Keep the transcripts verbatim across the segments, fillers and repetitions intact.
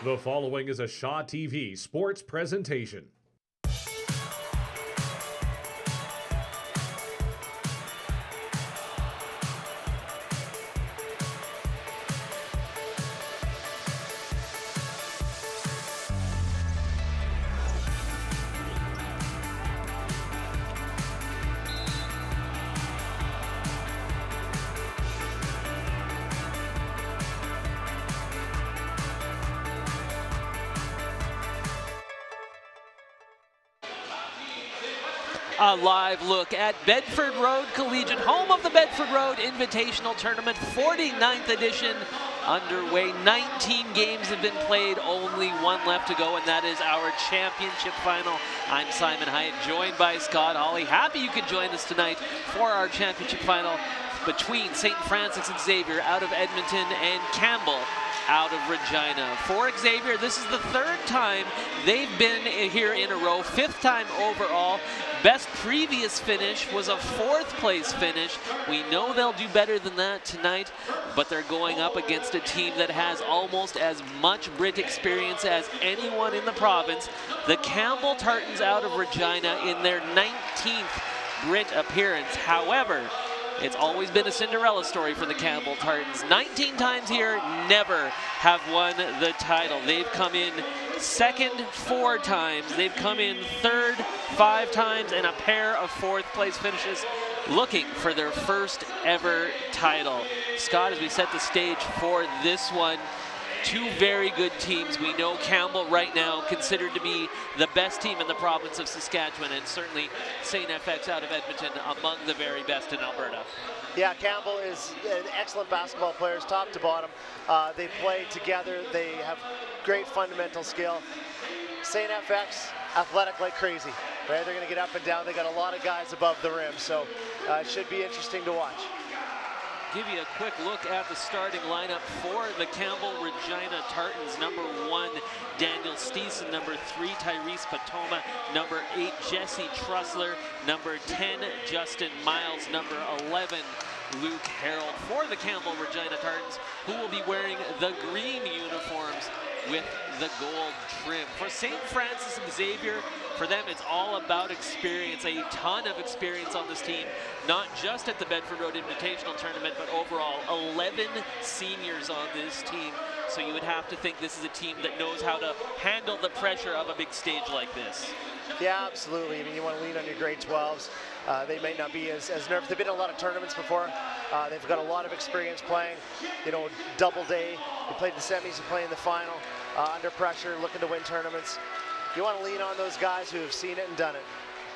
The following is a Shaw T V sports presentation. A live look at Bedford Road Collegiate, home of the Bedford Road Invitational Tournament, forty-ninth edition underway. nineteen games have been played, only one left to go, and that is our championship final. I'm Simon Hyatt, joined by Scott Hawley. Happy you could join us tonight for our championship final between Saint Francis and Xavier out of Edmonton and Campbell out of Regina. For Xavier, this is the third time they've been here in a row, fifth time overall. Best previous finish was a fourth place finish. We know they'll do better than that tonight, but they're going up against a team that has almost as much BRIT experience as anyone in the province. The Campbell Tartans out of Regina in their nineteenth BRIT appearance. However, it's always been a Cinderella story for the Campbell Tartans. nineteen times here, never have won the title. They've come in second four times. They've come in third five times, and a pair of fourth place finishes, looking for their first ever title. Scott, as we set the stage for this one, two very good teams. We know Campbell right now considered to be the best team in the province of Saskatchewan, and certainly Saint F X out of Edmonton among the very best in Alberta. Yeah, Campbell is an excellent basketball players, top to bottom. Uh, they play together. They have great fundamental skill. Saint F X, athletic like crazy. Right? They're going to get up and down. They got a lot of guys above the rim, so uh, it should be interesting to watch. Give you a quick look at the starting lineup for the Campbell Regina Tartans. Number one, Daniel Steeson. Number three, Tyrese Patoma. Number eight, Jesse Trussler. Number ten, Justin Miles. Number eleven, Luke Harold. For the Campbell Regina Tartans, who will be wearing the green uniforms with the gold trim. For Saint Francis and Xavier, for them it's all about experience, a ton of experience on this team, not just at the Bedford Road Invitational Tournament, but overall eleven seniors on this team. So you would have to think this is a team that knows how to handle the pressure of a big stage like this. Yeah, absolutely. I mean, you want to lean on your grade twelves. Uh, they might not be as, as nervous. They've been in a lot of tournaments before. Uh, they've got a lot of experience playing, you know, double day. You played the semis, you play in the final, uh, under pressure, looking to win tournaments. You want to lean on those guys who have seen it and done it.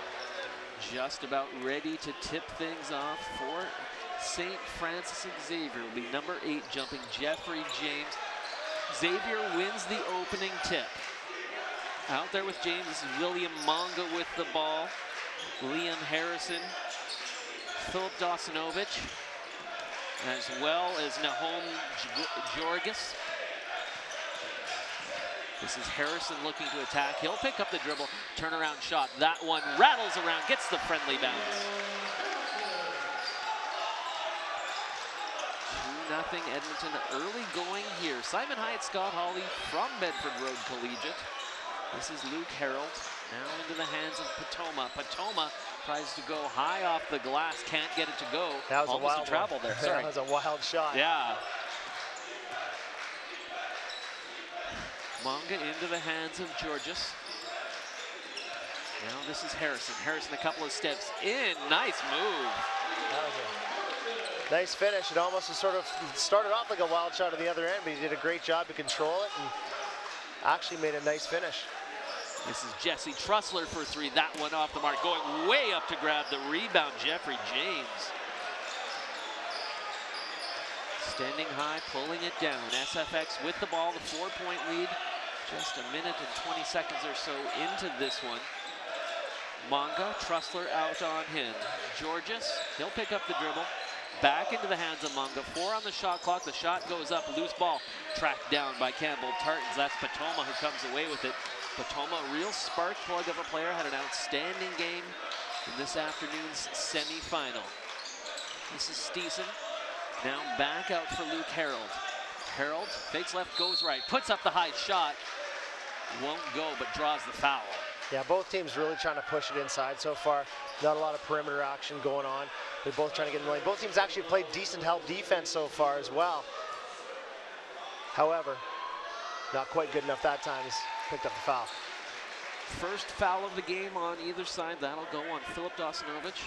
Just about ready to tip things off for Saint Francis and Xavier. Will be number eight, jumping Jeffrey James. Xavier wins the opening tip. Out there with James, this is William Monga with the ball. Liam Harrison, Philip Dawsonovich, as well as Nahom Jorgis. This is Harrison looking to attack. He'll pick up the dribble, turnaround shot. That one rattles around, gets the friendly bounce. two nothing Edmonton, early going here. Simon Hyatt, Scott Hawley from Bedford Road Collegiate. This is Luke Harold, now into the hands of Patoma. Patoma tries to go high off the glass, can't get it to go. That was Almost a wild a travel one. there. Sorry. That was a wild shot. Yeah. Monga into the hands of Georges. Now this is Harrison. Harrison a couple of steps in. Nice move. That was a nice finish. It almost sort of started off like a wild shot on the other end, but he did a great job to control it and actually made a nice finish. This is Jesse Trussler for three. That one off the mark, going way up to grab the rebound, Jeffrey James. Standing high, pulling it down. S F X with the ball, the four-point lead. Just a minute and twenty seconds or so into this one. Monga, Trussler out on him. Georges, he'll pick up the dribble. Back into the hands of Monga. Four on the shot clock. The shot goes up. Loose ball tracked down by Campbell Tartans. That's Patoma who comes away with it. Patoma, a real spark plug of a player, had an outstanding game in this afternoon's semi-final. This is Steeson. Now back out for Luke Harold. Harold fakes left, goes right, puts up the high shot. Won't go, but draws the foul. Yeah, both teams really trying to push it inside so far. Not a lot of perimeter action going on. They're both trying to get in the lane. Both teams actually played decent help defense so far as well. However, not quite good enough that time. He's picked up the foul. First foul of the game on either side. That'll go on Filip Dosinovich.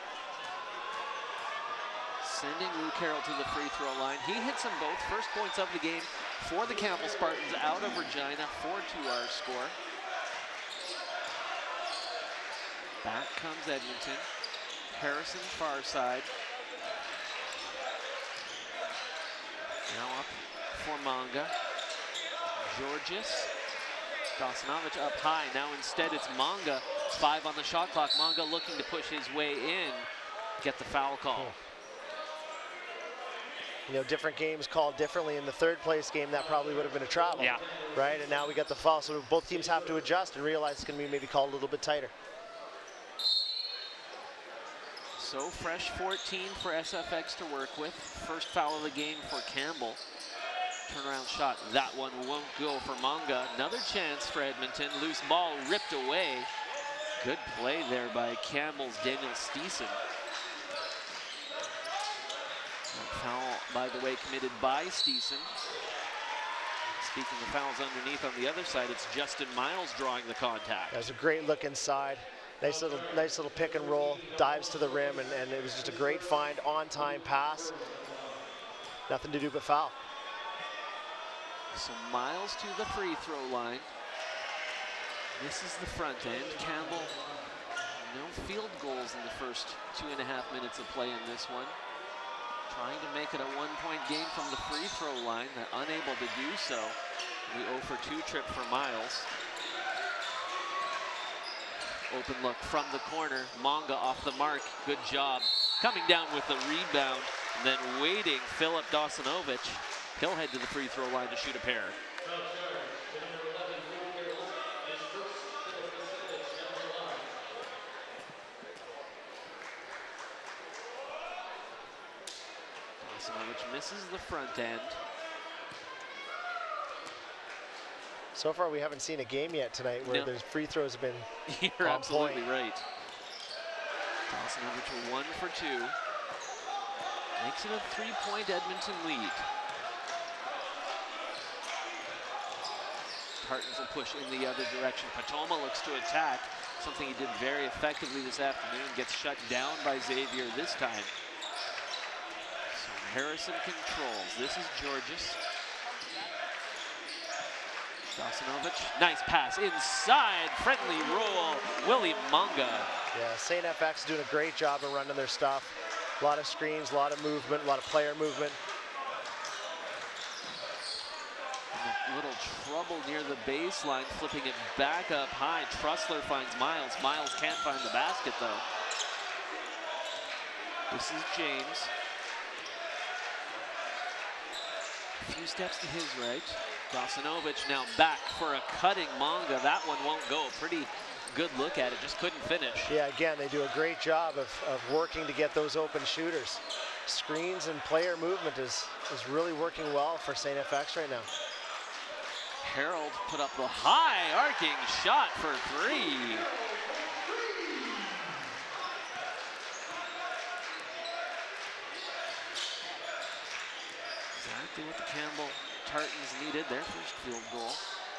Sending Luke Carroll to the free throw line. He hits them both. First points of the game for the Campbell Spartans out of Regina. four two our score. Back comes Edmonton. Harrison far side. Now up for Manga. Georges. Dosinovich up high. Now instead it's Manga. Five on the shot clock. Manga looking to push his way in. Get the foul call. You know, different games called differently. In the third place game, that probably would have been a travel. Yeah. Right? And now we got the foul. So both teams have to adjust and realize it's going to be maybe called a little bit tighter. So fresh fourteen for S F X to work with. First foul of the game for Campbell. Turnaround shot. That one won't go for Manga. Another chance for Edmonton. Loose ball ripped away. Good play there by Campbell's Daniel Steeson. Foul, by the way, committed by Steeson. Speaking of fouls underneath on the other side, it's Justin Miles drawing the contact. That was a great look inside. Nice little, nice little pick and roll. Dives to the rim, and, and it was just a great find, on-time pass. Nothing to do but foul. So Miles to the free throw line. This is the front end. Campbell, no field goals in the first two and a half minutes of play in this one. Trying to make it a one-point game from the free throw line. They're unable to do so. The oh for two trip for Miles. Open look from the corner. Manga off the mark. Good job. Coming down with the rebound. And then waiting, Filip Dosinovich. He'll head to the free throw line to shoot a pair. Dosinovich misses the front end. So far, we haven't seen a game yet tonight where no. there's free throws have been You're on absolutely point. right. Dosinovich one for two. Makes it a three-point Edmonton lead. Tartans will push in the other direction. Patoma looks to attack, something he did very effectively this afternoon. Gets shut down by Xavier this time. So Harrison controls. This is Georges. Dosinovich, nice pass inside, friendly roll, Willie Manga. Yeah, Saint F X is doing a great job of running their stuff. A lot of screens, a lot of movement, a lot of player movement. A little trouble near the baseline, flipping it back up high. Trussler finds Miles. Miles can't find the basket though. This is James. A few steps to his right. Dosinovich now back for a cutting Manga. That one won't go. Pretty good look at it, just couldn't finish. Yeah, again, they do a great job of, of working to get those open shooters. Screens and player movement is, is really working well for Saint F X right now. Harold put up the high arcing shot for three. Exactly what the Campbell Tartans needed, their first field goal.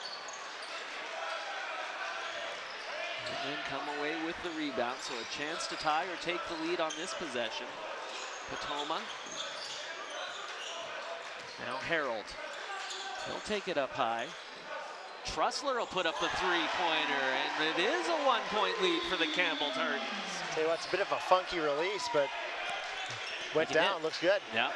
And then come away with the rebound, so a chance to tie or take the lead on this possession. Patoma. Now Harold. He'll take it up high. Trussler will put up the three-pointer, and it is a one-point lead for the Campbell Tartans. Tell you what, it's a bit of a funky release, but went down, hit. Looks good. Yeah.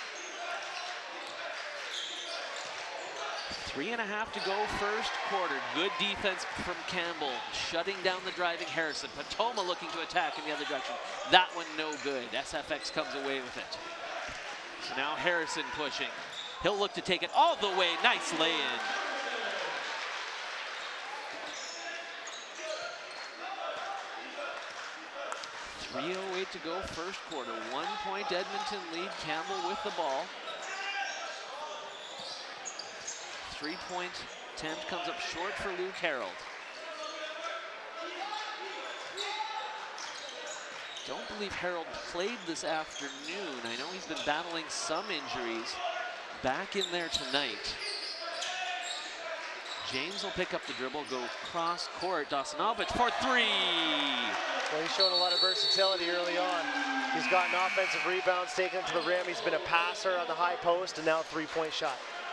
Three and a half to go first quarter. Good defense from Campbell, shutting down the driving Harrison. Patoma looking to attack in the other direction. That one no good. S F X comes away with it. So now Harrison pushing. He'll look to take it all the way. Nice lay-in. three oh eight to go first quarter. One point Edmonton lead. Campbell with the ball. three-point attempt comes up short for Luke Harold. Don't believe Harold played this afternoon. I know he's been battling some injuries. Back in there tonight. James will pick up the dribble, go cross court. Dawsonovich for three. Well, he's shown a lot of versatility early on. He's gotten offensive rebounds, taken it to the rim. He's been a passer on the high post, and now three-point shot.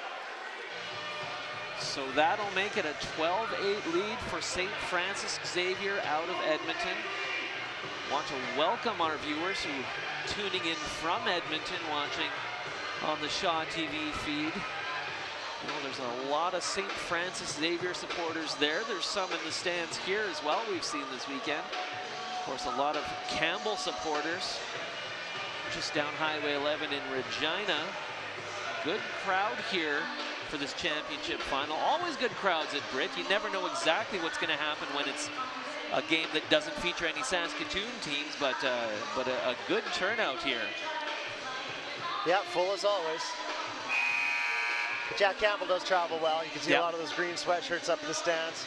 So that'll make it a twelve eight lead for Saint Francis Xavier out of Edmonton. Want to welcome our viewers who are tuning in from Edmonton, watching on the Shaw T V feed. You know, there's a lot of Saint Francis Xavier supporters there. There's some in the stands here as well we've seen this weekend. Of course, a lot of Campbell supporters just down Highway eleven in Regina. Good crowd here for this championship final. Always good crowds at BRIT. You never know exactly what's going to happen when it's a game that doesn't feature any Saskatoon teams, but uh, but a, a good turnout here. Yeah, full as always. But Jack Campbell does travel well. You can see yep. a lot of those green sweatshirts up in the stands.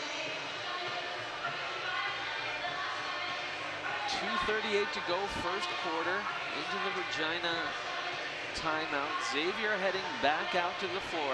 two thirty-eight to go, first quarter, into the Regina timeout. Xavier heading back out to the floor.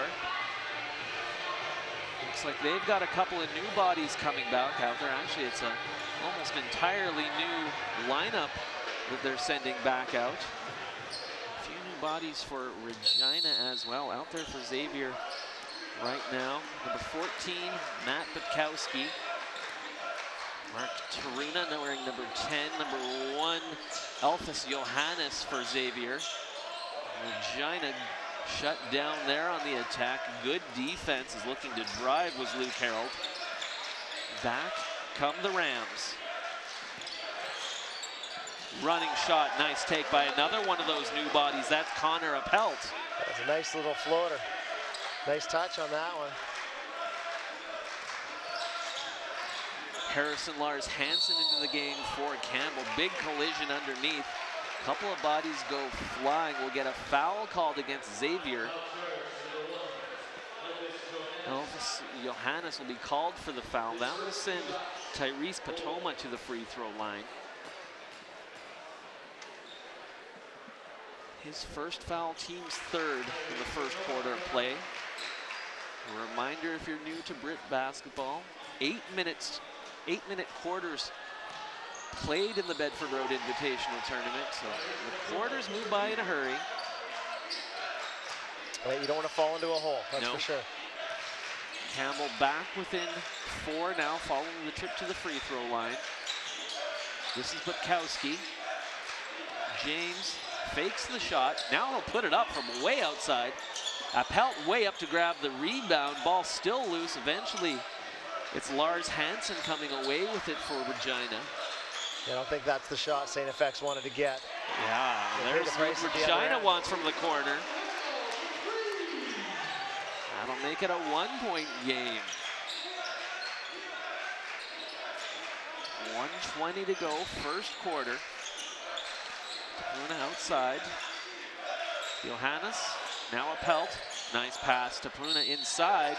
Looks like they've got a couple of new bodies coming back out there. Actually, it's a almost entirely new lineup that they're sending back out. A few new bodies for Regina as well. Out there for Xavier right now. Number fourteen, Matt Butkowski. Mark Taruna wearing number ten. Number one, Elphus Johannes for Xavier. Regina shut down there on the attack. Good defense, is looking to drive was Luke Harold. Back come the Rams. Running shot, nice take by another one of those new bodies. That's Connor Appelt. That's a nice little floater. Nice touch on that one. Harrison Lars Hansen into the game for Campbell. Big collision underneath. Couple of bodies go flying. We'll get a foul called against Xavier. Elvis Johannes will be called for the foul. That will send Tyrese Patoma to the free throw line. His first foul, team's third in the first quarter of play. A reminder, if you're new to BRIT basketball, eight minutes, eight minute quarters played in the Bedford Road Invitational Tournament, so the quarters move by in a hurry. Well, you don't want to fall into a hole, that's nope. for sure. Campbell back within four now, following the trip to the free throw line. This is Butkowski. James fakes the shot. Now he'll put it up from way outside. Appelt way up to grab the rebound. Ball still loose. Eventually, it's Lars Hansen coming away with it for Regina. I don't think that's the shot Saint F X wanted to get. Yeah, there's what Regina wants from the corner. That'll make it a one-point game. one twenty to go, first quarter. Pruna outside. Johannes, now Appelt. Nice pass to Pruna inside.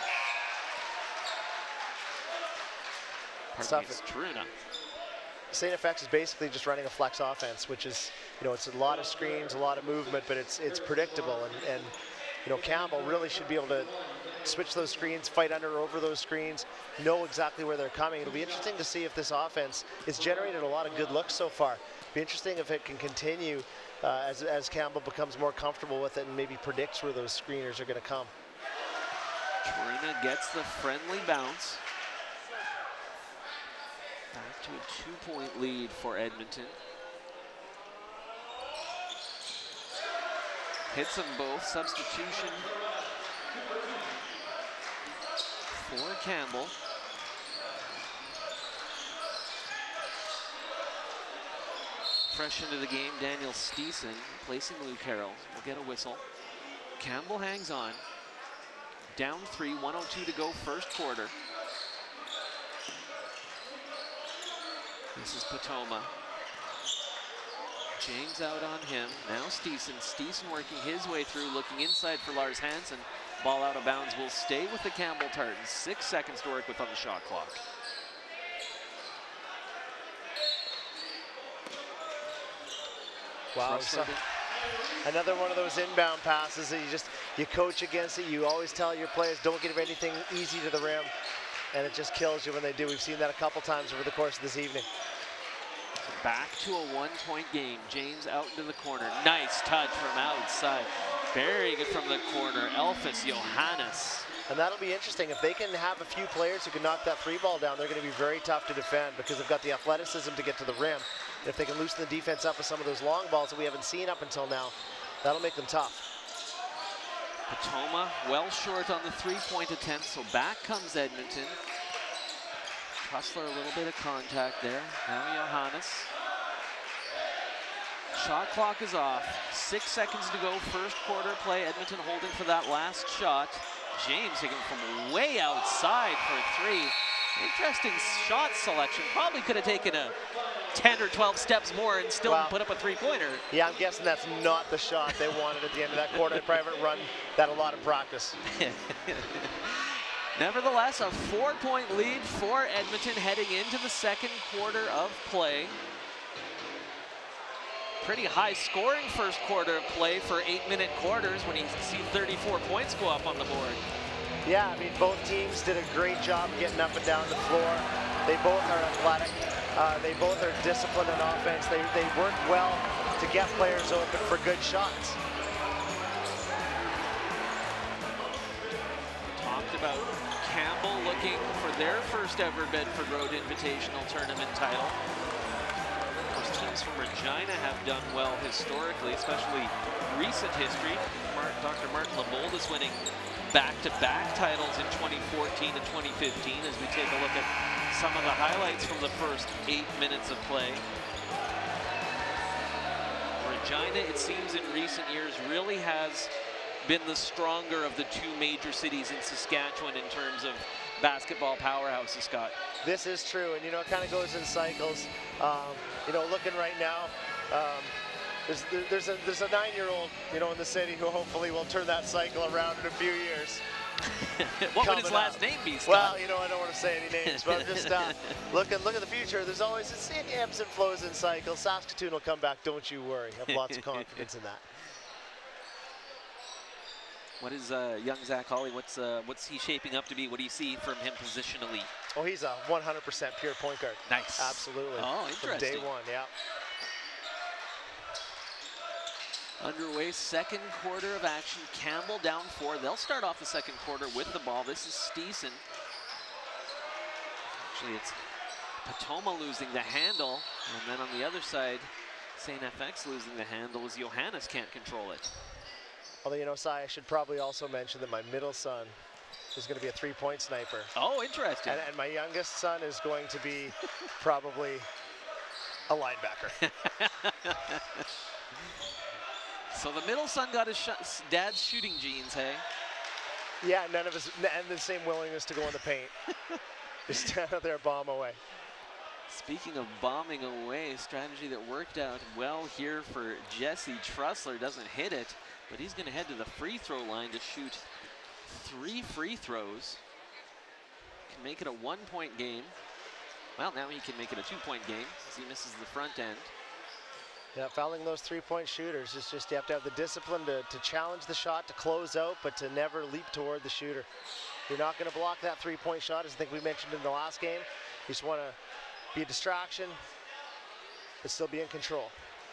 Pardon me, it's Truna. Saint F X is basically just running a flex offense, which is, you know, it's a lot of screens, a lot of movement, but it's it's predictable. And, and you know, Campbell really should be able to switch those screens, fight under or over those screens, know exactly where they're coming. It'll be interesting to see if this offense has generated a lot of good looks so far. Be interesting if it can continue uh, as, as Campbell becomes more comfortable with it and maybe predicts where those screeners are going to come. Trina gets the friendly bounce. Back to a two-point lead for Edmonton. Hits them both. Substitution for Campbell. Fresh into the game, Daniel Steeson replacing Luke Harold. We'll get a whistle. Campbell hangs on. Down three, one oh two to go, first quarter. This is Patoma. James out on him. Now Steeson. Steeson working his way through, looking inside for Lars Hansen. ball out of bounds will stay with the Campbell Tartans. Six seconds to work with on the shot clock. Wow, so another one of those inbound passes that you just, you coach against it. You always tell your players, don't give anything easy to the rim. And it just kills you when they do. We've seen that a couple times over the course of this evening. Back to a one-point game. James out into the corner. Nice touch from outside. Very good from the corner. Elphus Johannes. And that'll be interesting. If they can have a few players who can knock that three ball down, they're going to be very tough to defend because they've got the athleticism to get to the rim. And if they can loosen the defense up with some of those long balls that we haven't seen up until now, that'll make them tough. Potoma well short on the three-point attempt, so back comes Edmonton. Trussler a little bit of contact there. Now Johannes. Shot clock is off. Six seconds to go, first quarter play. Edmonton holding for that last shot. James taking from way outside for three. Interesting shot selection. Probably could have taken a ten or twelve steps more and still wow. put up a three-pointer. Yeah, I'm guessing that's not the shot they wanted at the end of that quarter. They probably haven't run that a lot in practice. Nevertheless, a four-point lead for Edmonton heading into the second quarter of play. Pretty high scoring first quarter of play for eight-minute quarters when you see thirty-four points go up on the board. Yeah, I mean, both teams did a great job getting up and down the floor. They both are athletic. Uh, they both are disciplined in offense. They, they work well to get players open for good shots. Talked about Campbell looking for their first ever Bedford Road Invitational Tournament title. Of course, teams from Regina have done well historically, especially recent history. Mark, Doctor Martin Laboldis winning back-to-back titles in twenty fourteen and twenty fifteen as we take a look at some of the highlights from the first eight minutes of play. Regina, it seems in recent years, really has been the stronger of the two major cities in Saskatchewan in terms of basketball powerhouses, Scott. This is true, and you know, it kind of goes in cycles. Um, you know, looking right now, um, there's, there's a there's a nine-year-old, you know, in the city who hopefully will turn that cycle around in a few years. What would his last up. name be, Scott? Well, you know, I don't want to say any names, but I'm just uh, looking look at the future. There's always it's it ebbs and flows in cycles. Saskatoon will come back. Don't you worry. I have lots of confidence in that. What is uh, young Zach Hawley? What's uh, what's he shaping up to be? What do you see from him positionally? Oh, he's a one hundred percent pure point guard. Nice. Absolutely. Oh, interesting. From day one, yeah. Underway, second quarter of action. Campbell down four. They'll start off the second quarter with the ball. This is Steeson. Actually, it's Potoma losing the handle. And then on the other side, Saint F X losing the handle as Johannes can't control it. Although, you know, Si, I should probably also mention that my middle son is going to be a three-point sniper. Oh, interesting. And, and my youngest son is going to be probably a linebacker. So the middle son got his sh dad's shooting genes, hey? Yeah, none of us, and the same willingness to go in the paint. Just stand out there, bomb away. Speaking of bombing away, strategy that worked out well here for Jesse Trussler. Doesn't hit it, but he's going to head to the free throw line to shoot three free throws. Can make it a one-point game. Well, now he can make it a two-point game as he misses the front end. Yeah, fouling those three-point shooters is just you have to have the discipline to, to challenge the shot, to close out, but to never leap toward the shooter. You're not going to block that three-point shot, as I think we mentioned in the last game. You just want to be a distraction, but still be in control.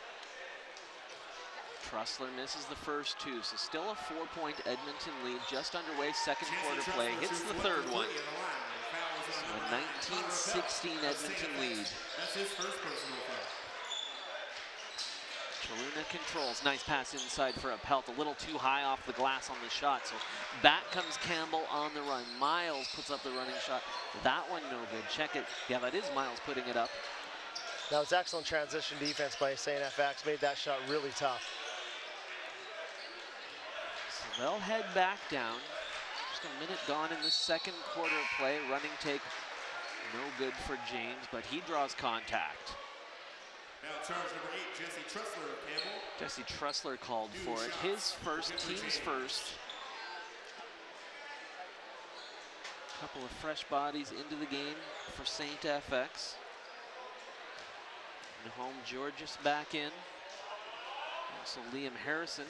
Trussler misses the first two, so still a four-point Edmonton lead, just underway, second quarter play, hits the third one. So a nineteen sixteen Edmonton lead. That's his first personal foul. Chaluna controls, nice pass inside for a Pelt, a little too high off the glass on the shot, so back comes Campbell on the run. Miles puts up the running shot, that one no good, check it, yeah that is Miles putting it up. That was excellent transition defense by Saint F X, made that shot really tough. So they'll head back down, just a minute gone in the second quarter of play, running take no good for James, but he draws contact. Now charge number eight, Jesse Trussler of Campbell. Jesse Trussler called for it. His first, team's first. couple of fresh bodies into the game for Saint F X. And home Georges back in. Also Liam Harrison.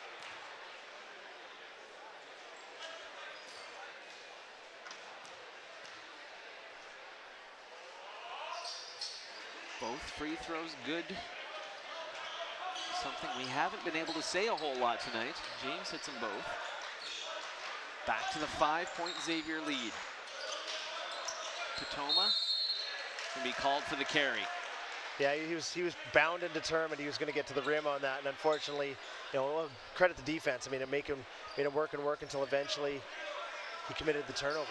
Both free throws good. Something we haven't been able to say a whole lot tonight. James hits them both. Back to the five-point Xavier lead. Potoma can be called for the carry. Yeah, he was he was bound and determined he was going to get to the rim on that, and unfortunately, you know, credit the defense. I mean, it made him made him work and work until eventually he committed the turnover.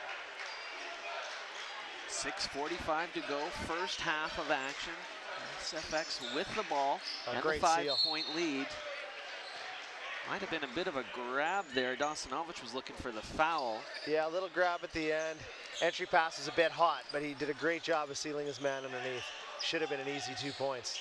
six forty-five to go, first half of action. S F X with the ball A and great the five-point lead. Might have been a bit of a grab there. Dawsonovich was looking for the foul. Yeah, a little grab at the end. Entry pass was a bit hot, but he did a great job of sealing his man underneath. Should have been an easy two points.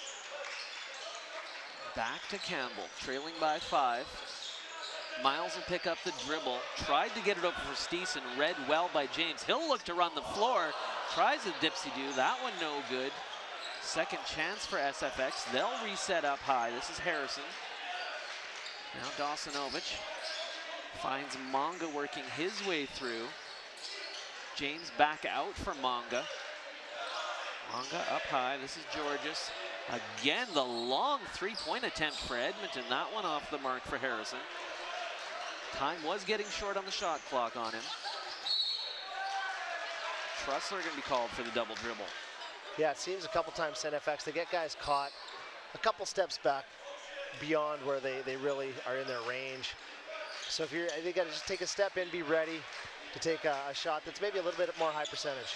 Back to Campbell, trailing by five. Miles will pick up the dribble. Tried to get it over for Steeson, read well by James. He'll look to run the floor. Tries a dipsy-do, that one no good. Second chance for S F X. They'll reset up high. This is Harrison. Now Dawsonovich finds Monga working his way through. James back out for Monga. Monga up high. This is Georges. Again, the long three-point attempt for Edmonton. That one off the mark for Harrison. Time was getting short on the shot clock on him. Trussler going to be called for the double dribble. Yeah, it seems a couple times Saint F X, they get guys caught a couple steps back beyond where they, they really are in their range. So if you're, they got to just take a step in, be ready to take a, a shot that's maybe a little bit more high percentage.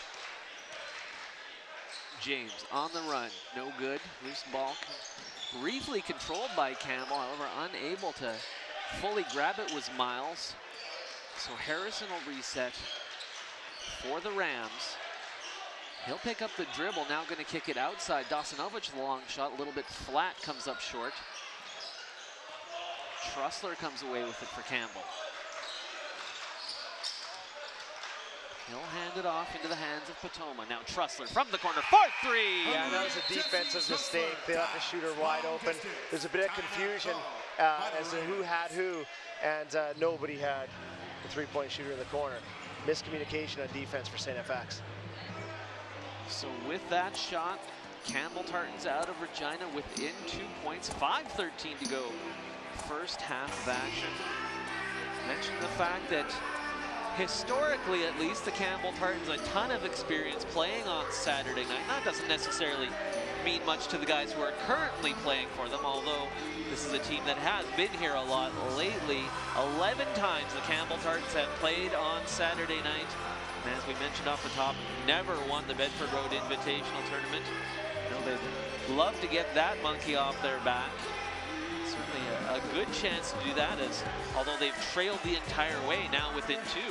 James on the run, no good. Loose ball briefly controlled by Campbell, however unable to fully grab it was Miles. So Harrison will reset for the Rams. He'll pick up the dribble, now going to kick it outside. Dawsonovich, the long shot, a little bit flat, comes up short. Trussler comes away with it for Campbell. He'll hand it off into the hands of Potoma. Now Trussler from the corner, fourth three! Yeah, that was a defensive mistake. They left the shooter wide open. There's a bit of confusion uh, as to who had who, and uh, nobody had the three-point shooter in the corner. Miscommunication on defense for Saint F X. So with that shot, Campbell Tartan's out of Regina within two points, five thirteen to go. First half of action. Mentioned the fact that historically, at least, the Campbell Tartans a ton of experience playing on Saturday night. That doesn't necessarily mean much to the guys who are currently playing for them, although this is a team that has been here a lot lately. eleven times the Campbell Tartans have played on Saturday night. And as we mentioned off the top, never won the Bedford Road Invitational Tournament. You know, they'd love to get that monkey off their back. Certainly a, a good chance to do that, as although they've trailed the entire way, now within two.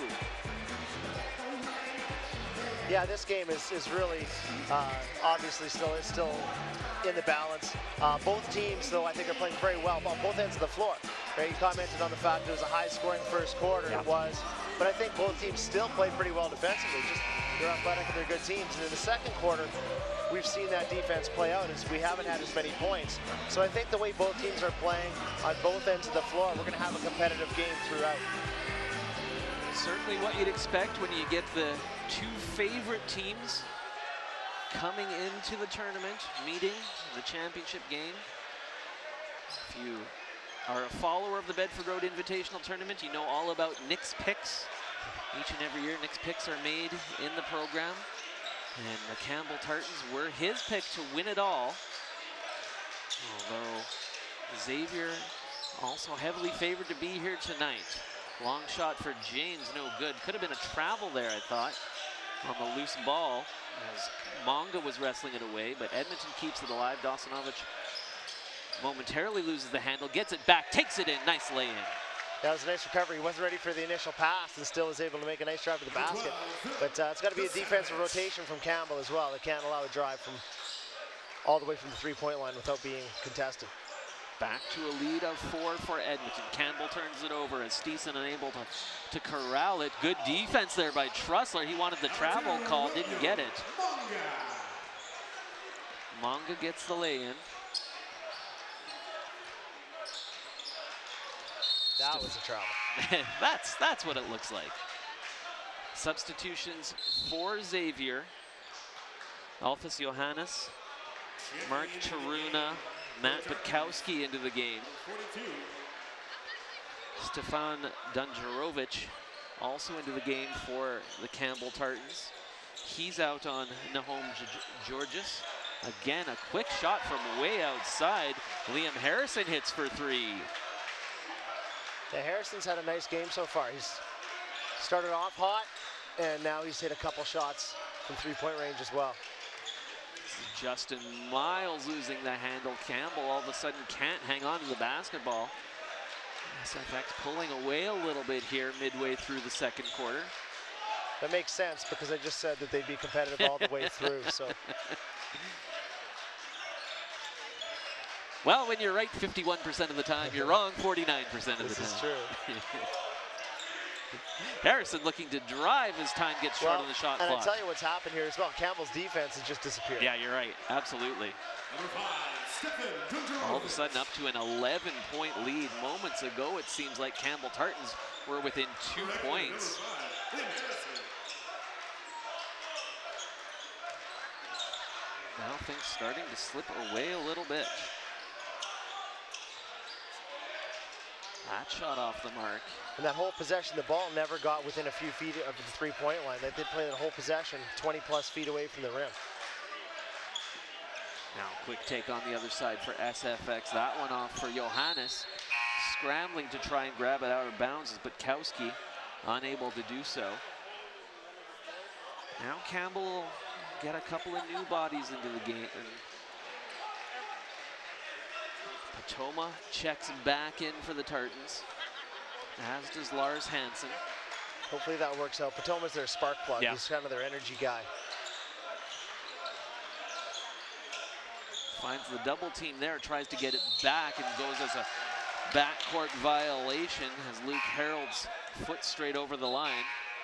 Yeah, this game is, is really uh, obviously still is still in the balance. Uh, both teams, though, I think are playing very well on both ends of the floor. Right? You commented on the fact it was a high-scoring first quarter. Yeah. It was, but I think both teams still played pretty well defensively. Just they're athletic and they're good teams. And in the second quarter, we've seen that defense play out as we haven't had as many points. So I think the way both teams are playing on both ends of the floor, we're going to have a competitive game throughout. Certainly what you'd expect when you get the two favorite teams coming into the tournament, meeting in the championship game. If you are a follower of the Bedford Road Invitational Tournament, you know all about Nick's picks. Each and every year, Nick's picks are made in the program. And the Campbell Tartans were his pick to win it all. Although Xavier also heavily favored to be here tonight. Long shot for James, no good. Could have been a travel there, I thought, on the loose ball, as Monga was wrestling it away, but Edmonton keeps it alive. Dawsonovich momentarily loses the handle, gets it back, takes it in, nice lay-in. That was a nice recovery. He wasn't ready for the initial pass and still was able to make a nice drive to the basket. But uh, it's got to be a defensive rotation from Campbell as well. They can't allow a drive from all the way from the three-point line without being contested. Back to a lead of four for Edmonton. Campbell turns it over as Steeson unable to, to corral it. Good defense there by Trussler. He wanted the travel call, didn't get it. Monga gets the lay-in. That was a travel. that's, that's what it looks like. Substitutions for Xavier. Alphys Johannes, Mark Taruna, Matt Butkowski into the game. Stefan Dunjarovic also into the game for the Campbell Tartans. He's out on Nahom Georges. Again, a quick shot from way outside. Liam Harrison hits for three. Yeah, Harrison's had a nice game so far. He's started off hot, and now he's hit a couple shots from three-point range as well. Justin Miles losing the handle. Campbell all of a sudden can't hang on to the basketball. S F X pulling away a little bit here midway through the second quarter. That makes sense because I just said that they'd be competitive all the way through. So. Well, when you're right fifty-one percent of the time, you're wrong forty-nine percent of the time. This is true. Harrison looking to drive as time gets short well, on the shot and clock. And I tell you what's happened here as well. Campbell's defense has just disappeared. Yeah, you're right. Absolutely. All of a sudden up to an eleven point lead. Moments ago, it seems like Campbell Tartans were within two points. Now things starting to slip away a little bit. That shot off the mark. And that whole possession, the ball never got within a few feet of the three-point line. They did play the whole possession twenty plus feet away from the rim. Now quick take on the other side for S F X. That one off for Johannes. Scrambling to try and grab it out of bounds is Butkowski unable to do so. Now Campbell will get a couple of new bodies into the game. And Patoma checks back in for the Tartans, as does Lars Hansen. Hopefully that works out. Patoma's their spark plug. Yeah. He's kind of their energy guy. Finds the double team there, tries to get it back and goes as a backcourt violation as Luke Harold's foot straight over the line.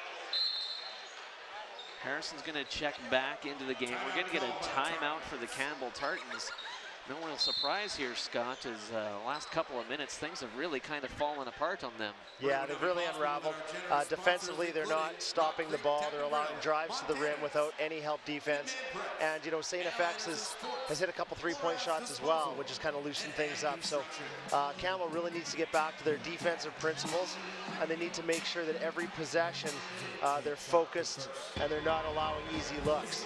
Harrison's gonna check back into the game. We're gonna get a timeout for the Campbell Tartans. No real surprise here, Scott, as uh, last couple of minutes, things have really kind of fallen apart on them. Yeah, they've really unraveled. Uh, defensively, they're not stopping the ball. They're allowing drives to the rim without any help defense. And, you know, Saint F X has, has hit a couple three-point shots as well, which has kind of loosened things up. So uh, Campbell really needs to get back to their defensive principles, and they need to make sure that every possession uh, they're focused and they're not allowing easy looks.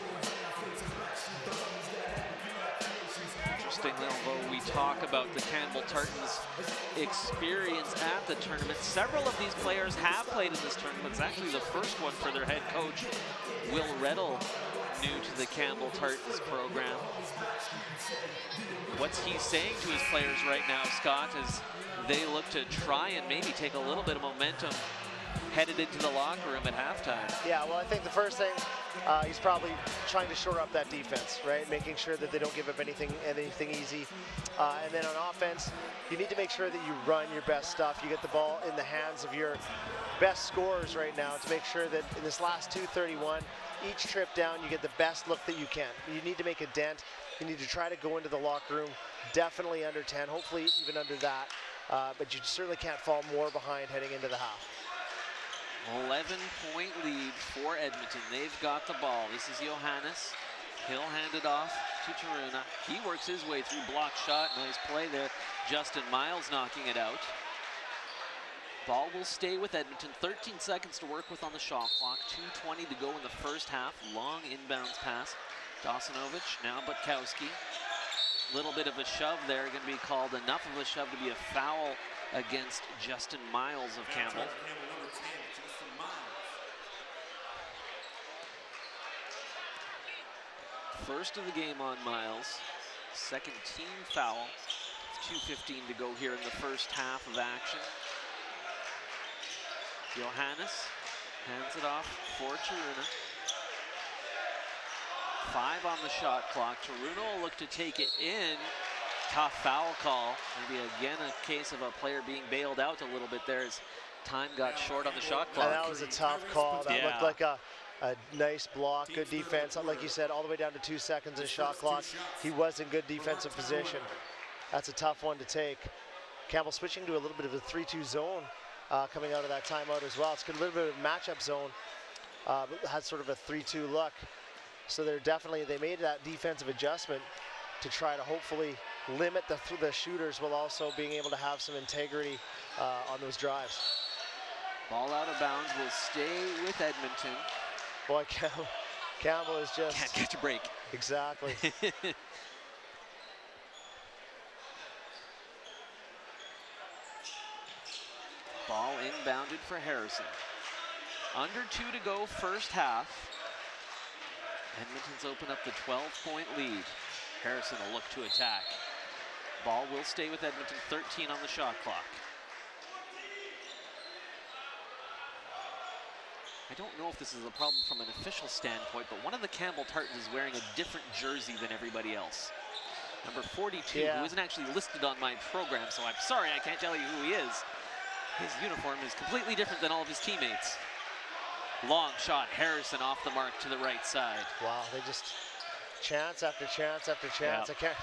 Although we talk about the Campbell Tartans' experience at the tournament, several of these players have played in this tournament. It's actually the first one for their head coach, Will Reddle, new to the Campbell Tartans program. What's he saying to his players right now, Scott, as they look to try and maybe take a little bit of momentum headed into the locker room at halftime? Yeah, well, I think the first thing, uh, he's probably trying to shore up that defense, right? Making sure that they don't give up anything anything easy. Uh, and then on offense, you need to make sure that you run your best stuff. You get the ball in the hands of your best scorers right now to make sure that in this last two thirty-one, each trip down, you get the best look that you can. You need to make a dent. You need to try to go into the locker room definitely under ten, hopefully even under that. Uh, but you certainly can't fall more behind heading into the half. eleven point lead for Edmonton. They've got the ball. This is Johannes. He'll hand it off to Taruna. He works his way through, block shot. Nice play there. Justin Miles knocking it out. Ball will stay with Edmonton. thirteen seconds to work with on the shot clock. two twenty to go in the first half. Long inbounds pass. Dawsonovic, now Butkowski. Little bit of a shove there, going to be called enough of a shove to be a foul against Justin Miles of Campbell. First of the game on Miles, second team foul. two fifteen to go here in the first half of action. Johannes hands it off for Taruna. Five on the shot clock. Taruna will look to take it in. Tough foul call. Maybe again a case of a player being bailed out a little bit there as time got short on the shot clock. And that was a tough call. That yeah. looked like a, a nice block, good defense. Like you said, all the way down to two seconds in shot clock. He was in good defensive position. That's a tough one to take. Campbell switching to a little bit of a three two zone uh, coming out of that timeout as well. It's a little bit of a matchup zone, uh, but has sort of a three two look. So they're definitely, they made that defensive adjustment to try to hopefully limit the, the shooters while also being able to have some integrity uh, on those drives. Ball out of bounds will stay with Edmonton. Boy, Campbell, Campbell is just... Can't catch a break. Exactly. Ball inbounded for Harrison. Under two to go first half. Edmonton's opened up the twelve point lead. Harrison will look to attack. Ball will stay with Edmonton, thirteen on the shot clock. I don't know if this is a problem from an official standpoint, but one of the Campbell Tartans is wearing a different jersey than everybody else. Number forty-two, yeah. who isn't actually listed on my program, so I'm sorry I can't tell you who he is. His uniform is completely different than all of his teammates. Long shot, Harrison off the mark to the right side. Wow, they just chance after chance after chance. Yeah. I can't.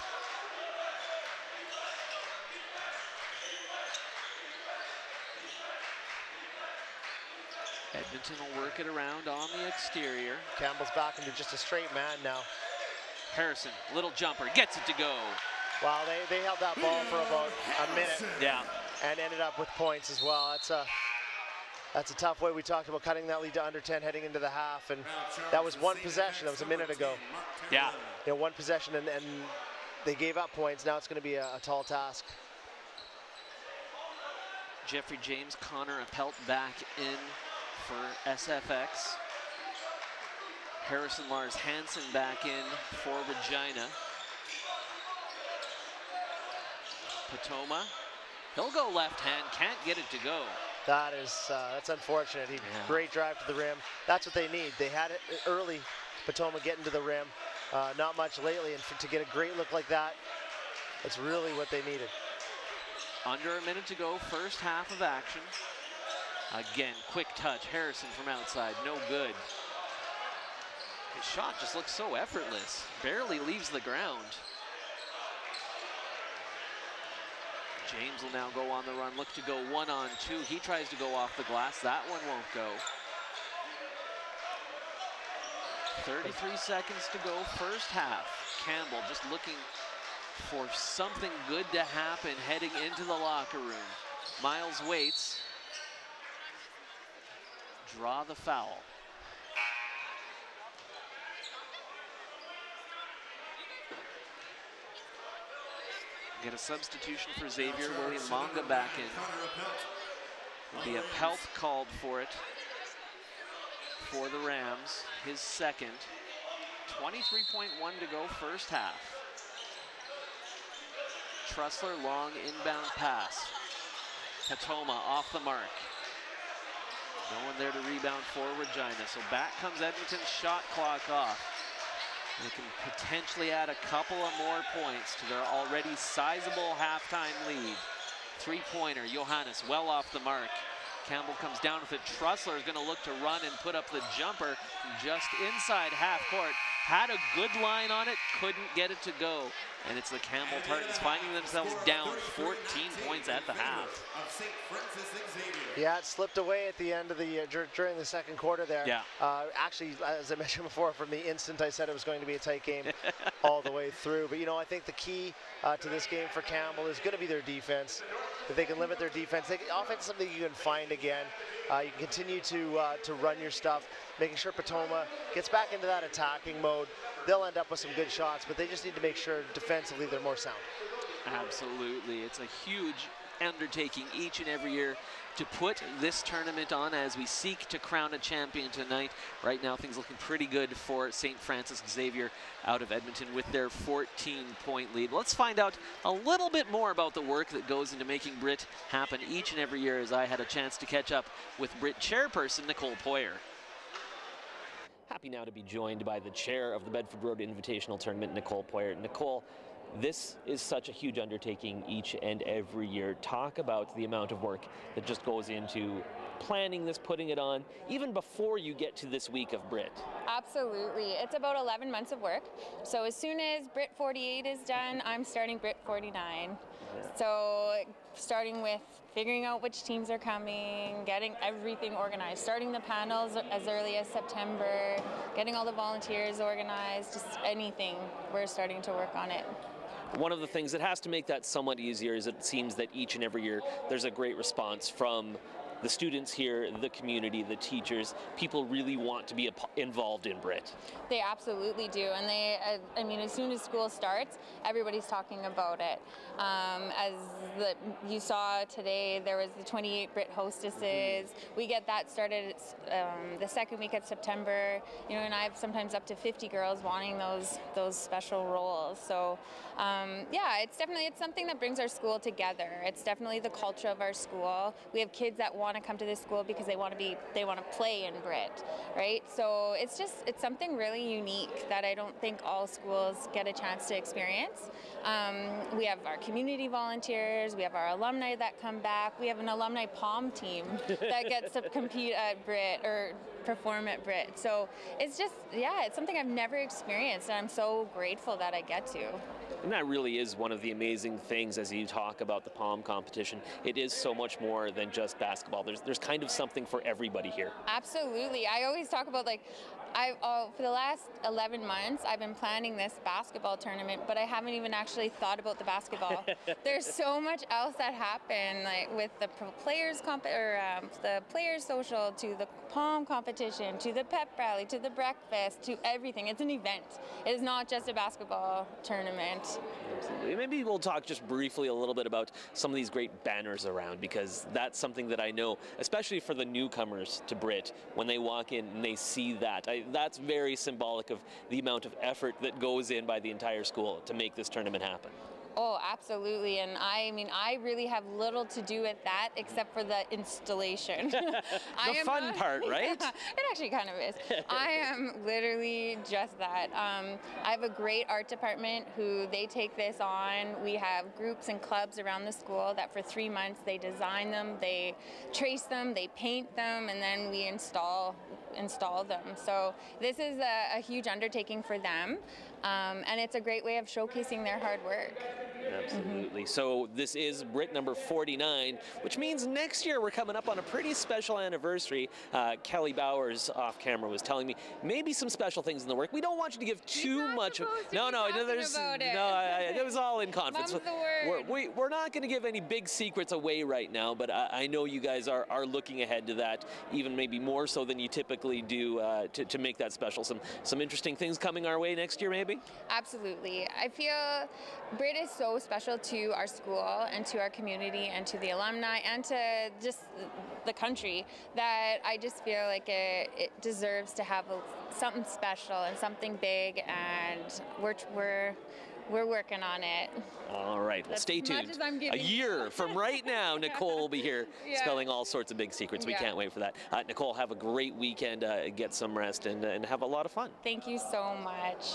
Edmonton will work it around on the exterior. Campbell's back into just a straight man now. Harrison, little jumper, gets it to go. Wow, they, they held that ball for about a minute. Yeah. And ended up with points as well. That's a that's a tough way. We talked about cutting that lead to under ten heading into the half, and that was one possession. That was a minute ago. Yeah. You know, one possession, and, and they gave up points. Now it's going to be a, a tall task. Jeffrey James, Connor Appelt back in for S F X. Harrison Lars Hansen back in for Regina. Patoma, he'll go left hand, can't get it to go. That is, uh, that's unfortunate. He, Yeah. Great drive to the rim. That's what they need. They had it early, Patoma getting to the rim. Uh, not much lately, and for, to get a great look like that, that's really what they needed. Under a minute to go, first half of action. Again, quick touch, Harrison from outside, no good. His shot just looks so effortless, barely leaves the ground. James will now go on the run, look to go one on two. He tries to go off the glass, that one won't go. thirty-three seconds to go, first half. Campbell just looking for something good to happen heading into the locker room. Miles waits. Draw the foul. Get a substitution for Xavier. William Monga back in. Will be a Appelt called for it for the Rams. His second. twenty-three point one to go first half. Trussler, long inbound pass. Patoma off the mark. No one there to rebound for Regina. So back comes Edmonton's shot clock off. They can potentially add a couple of more points to their already sizable halftime lead. Three-pointer, Johannes well off the mark. Campbell comes down with it. Trussler is going to look to run and put up the jumper just inside half court. Had a good line on it, couldn't get it to go. And it's the Campbell Tartans finding themselves down fourteen points at the half. Yeah, it slipped away at the end of the, uh, dur during the second quarter there. Yeah. Uh, actually, as I mentioned before, from the instant I said it was going to be a tight game all the way through. But, you know, I think the key uh, to this game for Campbell is going to be their defense. If they can limit their defense, they can, offense is something you can find again. Uh, you can continue to, uh, to run your stuff, making sure Patoma gets back into that attacking mode. They'll end up with some good shots, but they just need to make sure defensively they're more sound. Absolutely. It's a huge undertaking each and every year to put this tournament on as we seek to crown a champion tonight. Right now, things looking pretty good for Saint Francis Xavier out of Edmonton with their fourteen point lead. Let's find out a little bit more about the work that goes into making BRIT happen each and every year, as I had a chance to catch up with BRIT chairperson Nicole Poyer. Happy now to be joined by the chair of the Bedford Road Invitational Tournament, Nicole Poyer. Nicole, This is such a huge undertaking each and every year. Talk about the amount of work that just goes into planning this, putting it on, even before you get to this week of BRIT. Absolutely. It's about eleven months of work. So as soon as BRIT forty-eight is done, I'm starting BRIT forty-nine. So starting with figuring out which teams are coming, getting everything organized, starting the panels as early as September, getting all the volunteers organized, just anything, we're starting to work on it. One of the things that has to make that somewhat easier is it seems that each and every year there's a great response from the students here, the community, the teachers. People really want to be involved in BRIT. They absolutely do, and they, uh, I mean, as soon as school starts, everybody's talking about it. Um, as the, you saw today, there was the twenty-eight BRIT hostesses. We get that started um, the second week of September. You know, and I have sometimes up to fifty girls wanting those those special roles. So, um, yeah, it's definitely it's something that brings our school together. It's definitely the culture of our school. We have kids that want to come to this school because they want to be they want to play in BRIT, right? So it's just it's something really unique that I don't think all schools get a chance to experience. Um, we have our community volunteers, we have our alumni that come back, we have an alumni pom team that gets to compete at BRIT or perform at BRIT. So it's just, yeah, it's something I've never experienced, and I'm so grateful that I get to. And that really is one of the amazing things as you talk about the pom competition. It is so much more than just basketball. There's there's kind of something for everybody here. Absolutely. I always talk about, like, I uh, for the last eleven months, I've been planning this basketball tournament, but I haven't even actually thought about the basketball. There's so much else that happened, like with the players comp or um, the players social, to the pom competition, to the pep rally, to the breakfast, to everything. It's an event. It is not just a basketball tournament. Absolutely. Maybe we'll talk just briefly a little bit about some of these great banners around, because that's something that I know, especially for the newcomers to BRIT, when they walk in and they see that. I, that's very symbolic of the amount of effort that goes in by the entire school to make this tournament happen. Oh, absolutely. And I mean, I really have little to do with that except for the installation. the I fun am, part, right? Yeah, it actually kind of is. I am literally just that. Um, I have a great art department who they take this on. We have groups and clubs around the school that for three months they design them, they trace them, they paint them, and then we install install them. So this is a, a huge undertaking for them. Um, and it's a great way of showcasing their hard work. Absolutely. Mm-hmm. So this is BRIT number forty-nine, which means next year we're coming up on a pretty special anniversary. Uh, Kelly Bowers off camera was telling me maybe some special things in the work. We don't want you to give too much. To no, no, no. There's about it. no. I, it was all in confidence. Mum's the word. We're, we, we're not going to give any big secrets away right now, but I, I know you guys are are looking ahead to that, even maybe more so than you typically do uh, to to make that special. Some some interesting things coming our way next year, maybe. Absolutely. I feel BRIT is so special to our school and to our community and to the alumni and to just the country that I just feel like it, it deserves to have a, something special and something big, and we're we're we're working on it. All right, well, That's stay tuned. A year from right now, Nicole will be here yeah. spelling all sorts of big secrets. We yeah. can't wait for that. Uh, Nicole, have a great weekend, uh, get some rest, and, uh, and have a lot of fun. Thank you so much.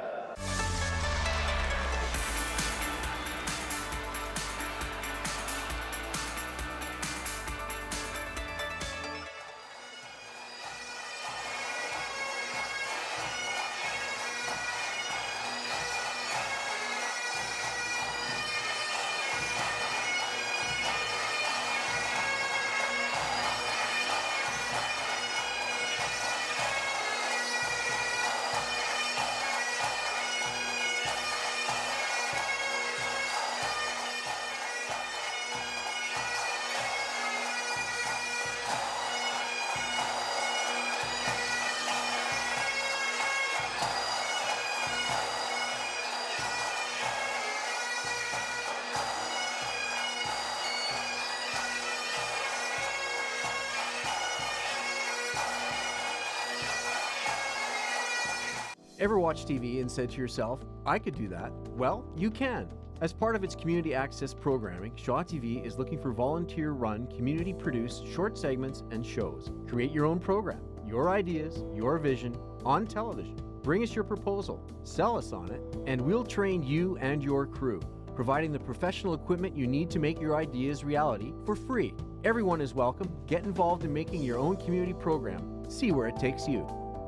Ever watch T V and said to yourself, I could do that? Well, you can. As part of its community access programming, Shaw T V is looking for volunteer-run, community-produced short segments and shows. Create your own program, your ideas, your vision, on television. Bring us your proposal, sell us on it, and we'll train you and your crew, providing the professional equipment you need to make your ideas reality for free. Everyone is welcome. Get involved in making your own community program. See where it takes you.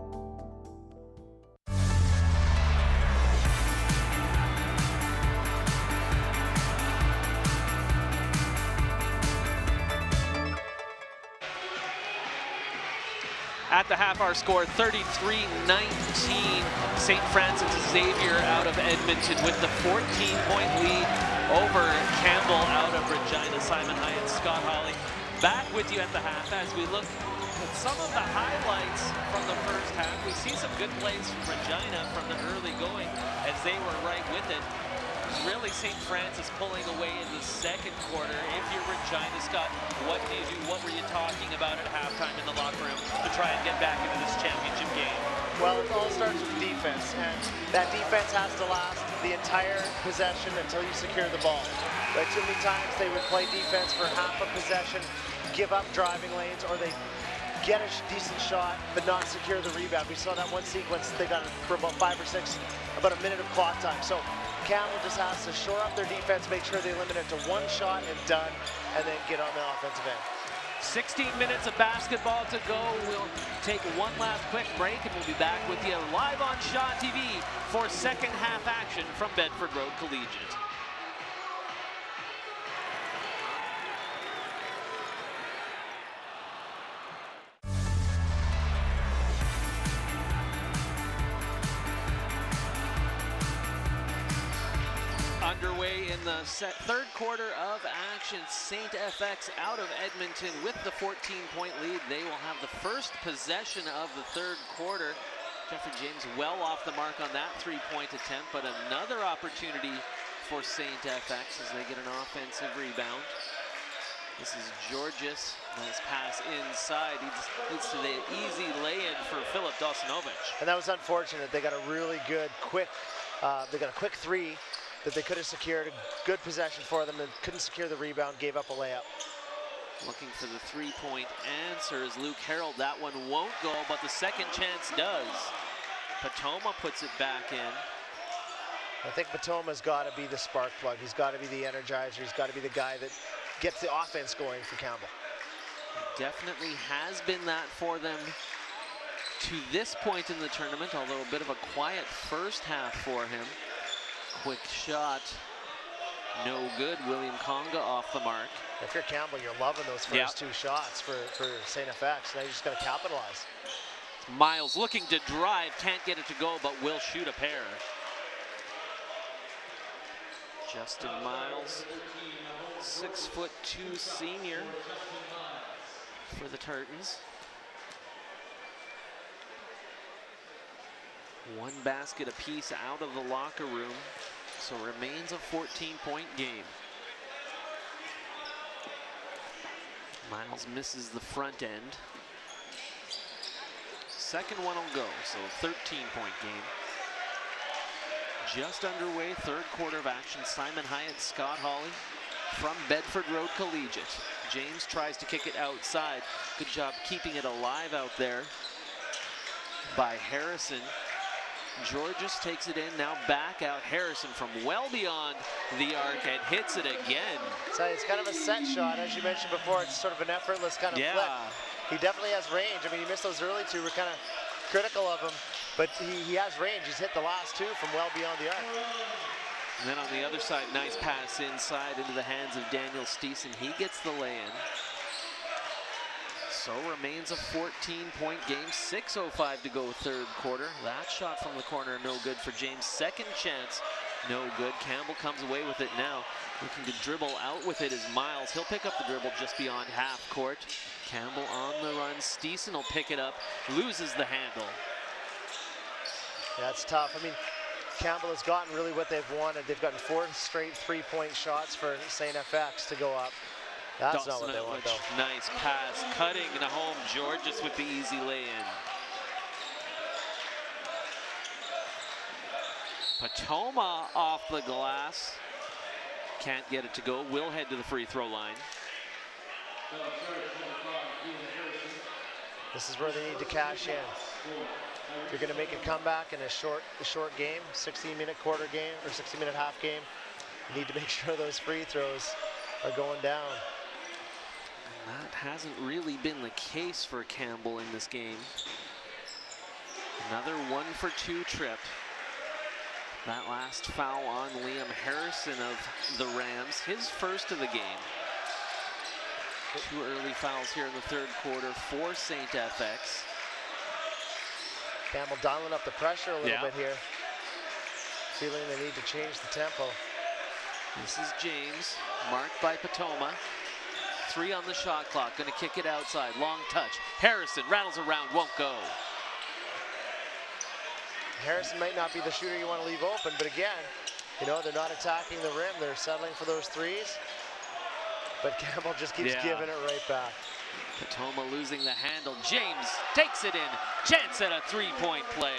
At the half, our score thirty-three nineteen. Saint Francis Xavier out of Edmonton with the fourteen point lead over Campbell out of Regina. Simon Hyatt, Scott Hawley, back with you at the half as we look at some of the highlights from the first half. We see some good plays from Regina from the early going as they were right with it. Really, Saint Francis pulling away in the second quarter. If you're Regina, Scott, what do you do? What were you talking about at halftime in the locker room to try and get back into this championship game? Well, it all starts with defense, and that defense has to last the entire possession until you secure the ball. Right? Too many times they would play defense for half a possession, give up driving lanes, or they get a decent shot but not secure the rebound. We saw that one sequence, they got it for about five or six, about a minute of clock time. So Campbell just has to shore up their defense, make sure they limit it to one shot and done, and then get on the offensive end. sixteen minutes of basketball to go. We'll take one last quick break and we'll be back with you live on Shaw T V for second half action from Bedford Road Collegiate. Underway in the set, third quarter of action. Saint F X out of Edmonton with the fourteen point lead. They will have the first possession of the third quarter. Jeffrey James well off the mark on that three-point attempt, but another opportunity for Saint F X as they get an offensive rebound. This is Georges. Nice pass inside. He just leads to the easy lay-in for Filip Dosinovich. And that was unfortunate. They got a really good, quick, uh, they got a quick three that they could have secured. A good possession for them and couldn't secure the rebound, gave up a layup. Looking for the three-point answer is Luke Harold. That one won't go, but the second chance does. Patoma puts it back in. I think Patoma's got to be the spark plug. He's got to be the energizer. He's got to be the guy that gets the offense going for Campbell. Definitely has been that for them to this point in the tournament, although a bit of a quiet first half for him. Quick shot, no good. William Conga off the mark. If you're Campbell, you're loving those first yep. two shots for, for Saint F X. Now you just got to capitalize. Miles looking to drive, can't get it to go, but will shoot a pair. Justin Miles, six foot two senior for the Tartans. One basket apiece out of the locker room, so remains a fourteen point game. Miles misses the front end. Second one will go, so thirteen point game. Just underway, third quarter of action. Simon Hyatt, Scott Hawley from Bedford Road Collegiate. James tries to kick it outside. Good job keeping it alive out there by Harrison. Georges takes it in, now back out. Harrison from well beyond the arc and hits it again. So it's kind of a set shot, as you mentioned before. It's sort of an effortless kind of yeah. flick. He definitely has range. I mean, he missed those early two. We're kind of critical of him, but he, he has range. He's hit the last two from well beyond the arc. And then on the other side, nice pass inside into the hands of Daniel Steeson. He gets the lay-in. So remains a fourteen point game, six oh five to go third quarter. That shot from the corner, no good for James. Second chance, no good. Campbell comes away with it now. Looking to dribble out with it is Miles. He'll pick up the dribble just beyond half court. Campbell on the run. Steeson will pick it up, loses the handle. Yeah, it's tough. I mean, Campbell has gotten really what they've wanted. They've gotten four straight three-point shots for Saint F X to go up. That's not what they want, though. Nice pass, cutting to home. Georges with the easy lay-in. Patoma off the glass. Can't get it to go. Will head to the free throw line. This is where they need to cash in. If you're going to make a comeback in a short, a short game, sixteen minute quarter game or sixty minute half game, you need to make sure those free throws are going down. And that hasn't really been the case for Campbell in this game. Another one for two trip. That last foul on Liam Harrison of the Rams, his first of the game. Two early fouls here in the third quarter for Saint F X. Campbell dialing up the pressure a little yeah. bit here. Feeling they need to change the tempo. This is James, marked by Patoma. Three on the shot clock, gonna kick it outside, long touch. Harrison rattles around, won't go. Harrison might not be the shooter you want to leave open, but again, you know, they're not attacking the rim, they're settling for those threes. But Campbell just keeps yeah. giving it right back. Patoma losing the handle. James takes it in. Chance at a three-point play.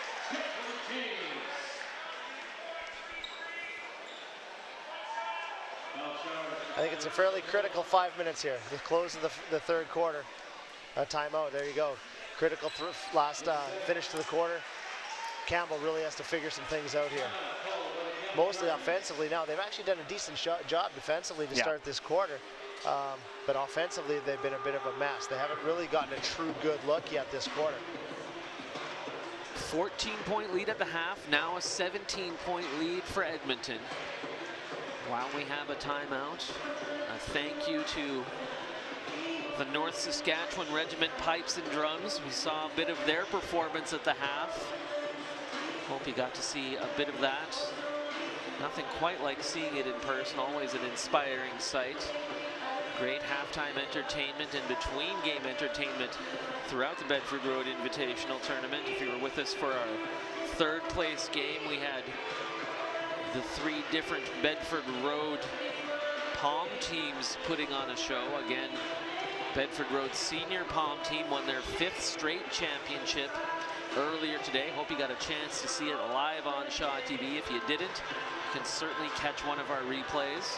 I think it's a fairly critical five minutes here. The close of the, the third quarter. A timeout, there you go. Critical th last uh, finish to the quarter. Campbell really has to figure some things out here. Mostly offensively now. They've actually done a decent job defensively to yeah. start this quarter. Um, but offensively, they've been a bit of a mess. They haven't really gotten a true good look yet this quarter. fourteen point lead at the half, now a seventeen point lead for Edmonton. While we have a timeout, a thank you to the North Saskatchewan Regiment Pipes and Drums. We saw a bit of their performance at the half. Hope you got to see a bit of that. Nothing quite like seeing it in person, always an inspiring sight. Great halftime entertainment and between game entertainment throughout the Bedford Road Invitational Tournament. If you were with us for our third place game, we had the three different Bedford Road Palm teams putting on a show. Again, Bedford Road Senior Palm team won their fifth straight championship earlier today. Hope you got a chance to see it live on Shaw T V. If you didn't, you can certainly catch one of our replays.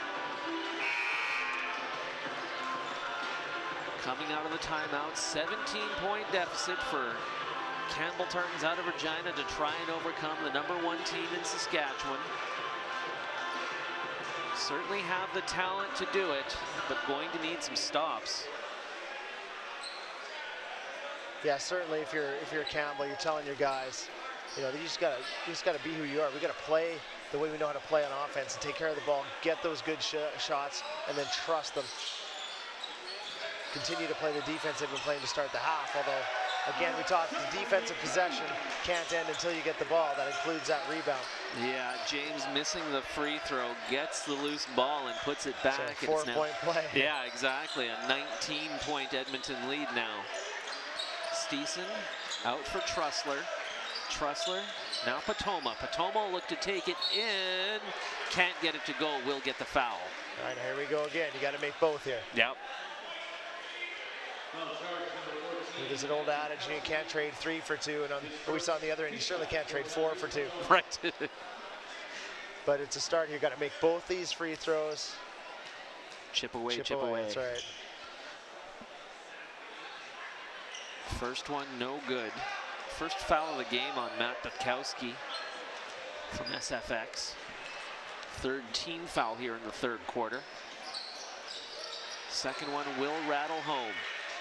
Coming out of the timeout, seventeen point deficit for Campbell Tartans out of Regina to try and overcome the number one team in Saskatchewan. Certainly have the talent to do it, but going to need some stops. Yeah, certainly. If you're if you're Campbell, you're telling your guys, you know, you just gotta you just gotta be who you are. We gotta play the way we know how to play on offense and take care of the ball, get those good sh shots, and then trust them. Continue to play the defense they've been playing to start the half. Although, again, we talked the defensive possession can't end until you get the ball. That includes that rebound. Yeah, James missing the free throw, gets the loose ball and puts it back. So four-point play. Yeah, exactly. A nineteen point Edmonton lead now. Steeson out for Trussler. Trussler, now Patoma. Patoma will look to take it in. Can't get it to go, will get the foul. All right, here we go again. You got to make both here. Yep. There's an old adage, you can't trade three for two, and on, we saw on the other end, you certainly can't trade four for two. Right. But it's a start. You got to make both these free throws. Chip away, chip, chip away. away. That's right. First one, no good. First foul of the game on Matt Butkowski from S F X. Third team foul here in the third quarter. Second one will rattle home.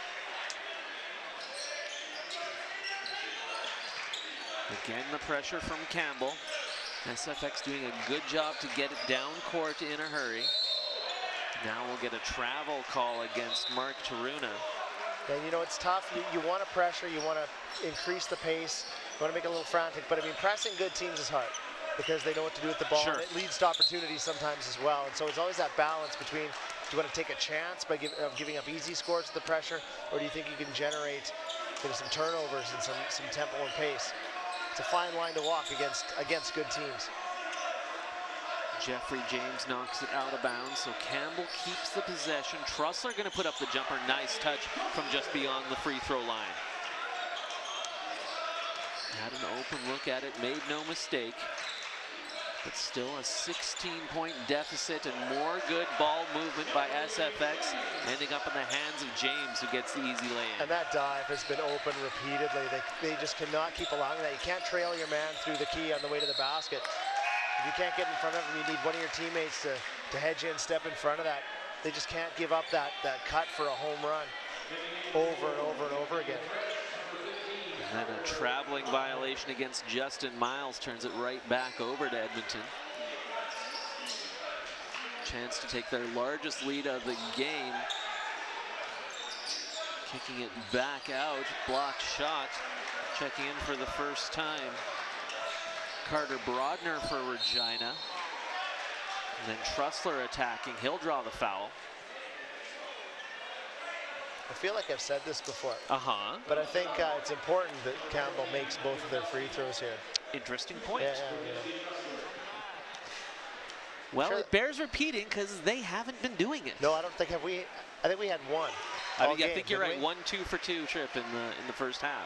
Again, the pressure from Campbell. S F X doing a good job to get it down court in a hurry. Now we'll get a travel call against Mark Taruna. And you know, it's tough. You, you want to pressure, you want to increase the pace, you want to make it a little frantic, but I mean, pressing good teams is hard because they know what to do with the ball. Sure. And it leads to opportunities sometimes as well. And so it's always that balance between, do you want to take a chance by give, uh, giving up easy scores to the pressure, or do you think you can generate you know, some turnovers and some, some tempo and pace? It's a fine line to walk against against good teams. Jeffrey James knocks it out of bounds, so Campbell keeps the possession. Trussler going to put up the jumper. Nice touch from just beyond the free throw line. Had an open look at it, made no mistake. But still a sixteen point deficit and more good ball movement by S F X, ending up in the hands of James, who gets the easy lay-in. And that dive has been open repeatedly. They, they just cannot keep allowing that. You can't trail your man through the key on the way to the basket. If you can't get in front of him, you need one of your teammates to, to hedge in, step in front of that. They just can't give up that, that cut for a home run over and over and over again. And then a traveling violation against Justin Miles turns it right back over to Edmonton. Chance to take their largest lead of the game. Kicking it back out, blocked shot. Checking in for the first time, Carter Brodner for Regina. And then Trussler attacking, he'll draw the foul. I feel like I've said this before. Uh-huh. But I think uh, it's important that Campbell makes both of their free throws here. Interesting point. Yeah, yeah, you know. Well, Sure. it bears repeating because they haven't been doing it. No, I don't think have we. I think we had one. I, all mean, I game, think you're didn't right. we? One, two for two trip in the in the first half.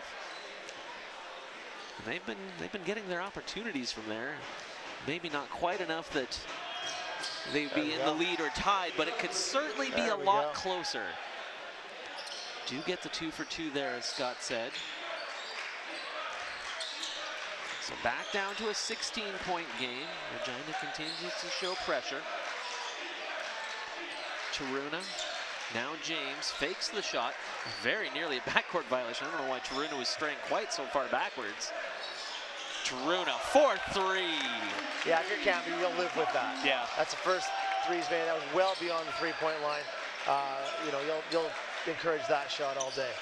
And they've been they've been getting their opportunities from there. Maybe not quite enough that they'd There be we in go. the lead or tied, but it could certainly be There a we lot go. closer. Do get the two for two there, as Scott said. So back down to a sixteen point game. Regina continues to show pressure. Taruna, now James, fakes the shot. Very nearly a backcourt violation. I don't know why Taruna was straying quite so far backwards. Taruna, four three. Yeah, if you're Campbell, you'll live with that. Yeah. That's the first threes made. That was well beyond the three-point line. Uh, you know, you'll you'll encourage that shot all day.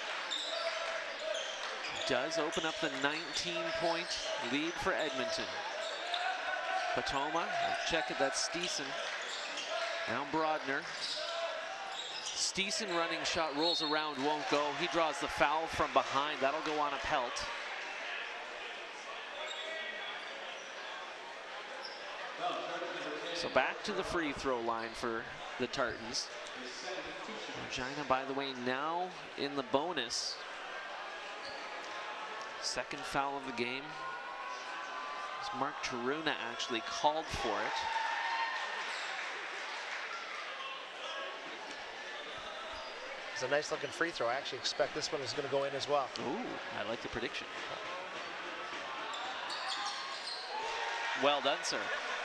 Does open up the nineteen point lead for Edmonton. Patoma, check it, that's Steeson. Now Brodner. Steeson running shot, rolls around, won't go. He draws the foul from behind. That'll go on a pelt. So back to the free throw line for the Tartans. Regina, by the way, now in the bonus. Second foul of the game. As Mark Taruna actually called for it. It's a nice looking free throw. I actually expect this one is going to go in as well. Ooh, I like the prediction. Well done, sir.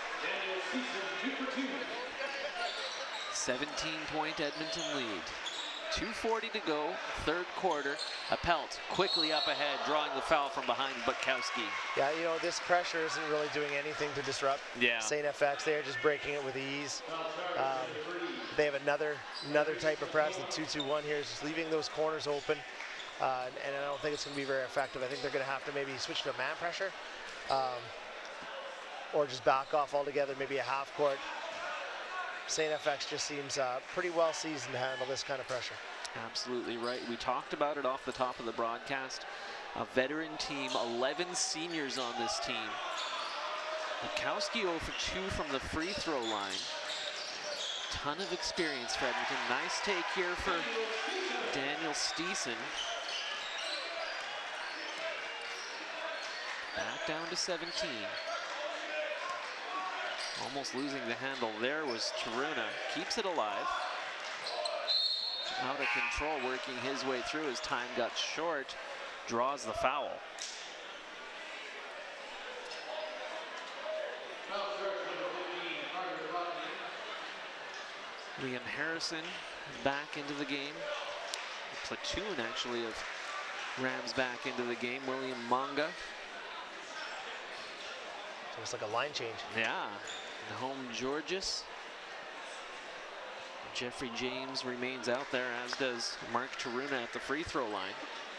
seventeen point Edmonton lead. two forty to go, third quarter. A pelt quickly up ahead, drawing the foul from behind Butkowski. Yeah, you know, this pressure isn't really doing anything to disrupt Yeah. Saint F X. They're just breaking it with ease. Um, they have another another type of press. The two two one here is just leaving those corners open. Uh, and I don't think it's going to be very effective. I think they're going to have to maybe switch to a man pressure. Um, or just back off altogether, maybe a half court. Saint F X just seems uh, pretty well seasoned to handle this kind of pressure. Absolutely right. We talked about it off the top of the broadcast. A veteran team, eleven seniors on this team. Butkowski zero for two from the free throw line. Ton of experience for Edmonton. Nice take here for Daniel Steeson. Back down to seventeen. Almost losing the handle there was Taruna. Keeps it alive. Out of control, working his way through as time got short. Draws the foul. Liam Harrison back into the game. A platoon, actually, of Rams back into the game. William Monga. So it's like a line change. Yeah. Nahom Georges. Jeffrey James remains out there, as does Mark Taruna at the free throw line.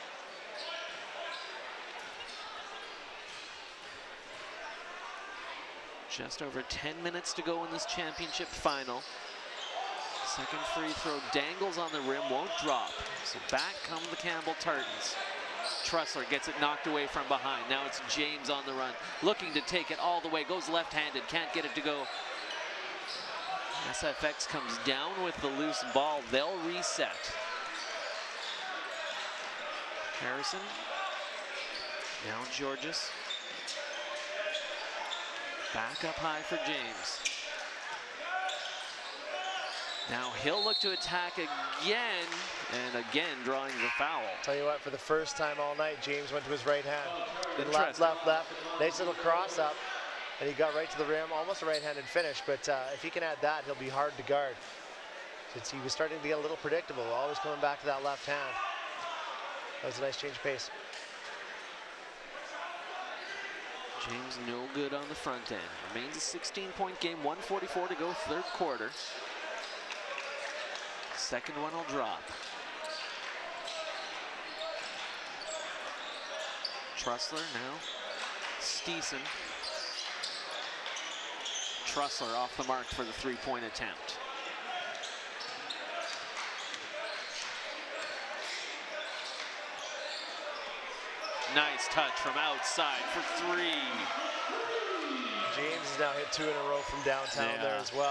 Just over ten minutes to go in this championship final. Second free throw dangles on the rim, won't drop. So back come the Campbell Tartans. Trussler gets it knocked away from behind. Now it's James on the run, looking to take it all the way, goes left-handed, can't get it to go. S F X comes down with the loose ball. They'll reset. Harrison. Now Georges. Back up high for James. Now he'll look to attack again, and again drawing the foul. Tell you what, for the first time all night, James went to his right hand. Then left, left, left. Nice little cross up, and he got right to the rim, almost a right-handed finish. But uh, if he can add that, he'll be hard to guard. Since he was starting to get a little predictable, always coming back to that left hand. That was a nice change of pace. James no good on the front end. Remains a sixteen point game, one forty-four to go, third quarter. Second one will drop. Trussler now. Steeson. Trussler off the mark for the three-point attempt. Nice touch from outside for three. James has now hit two in a row from downtown yeah. there as well.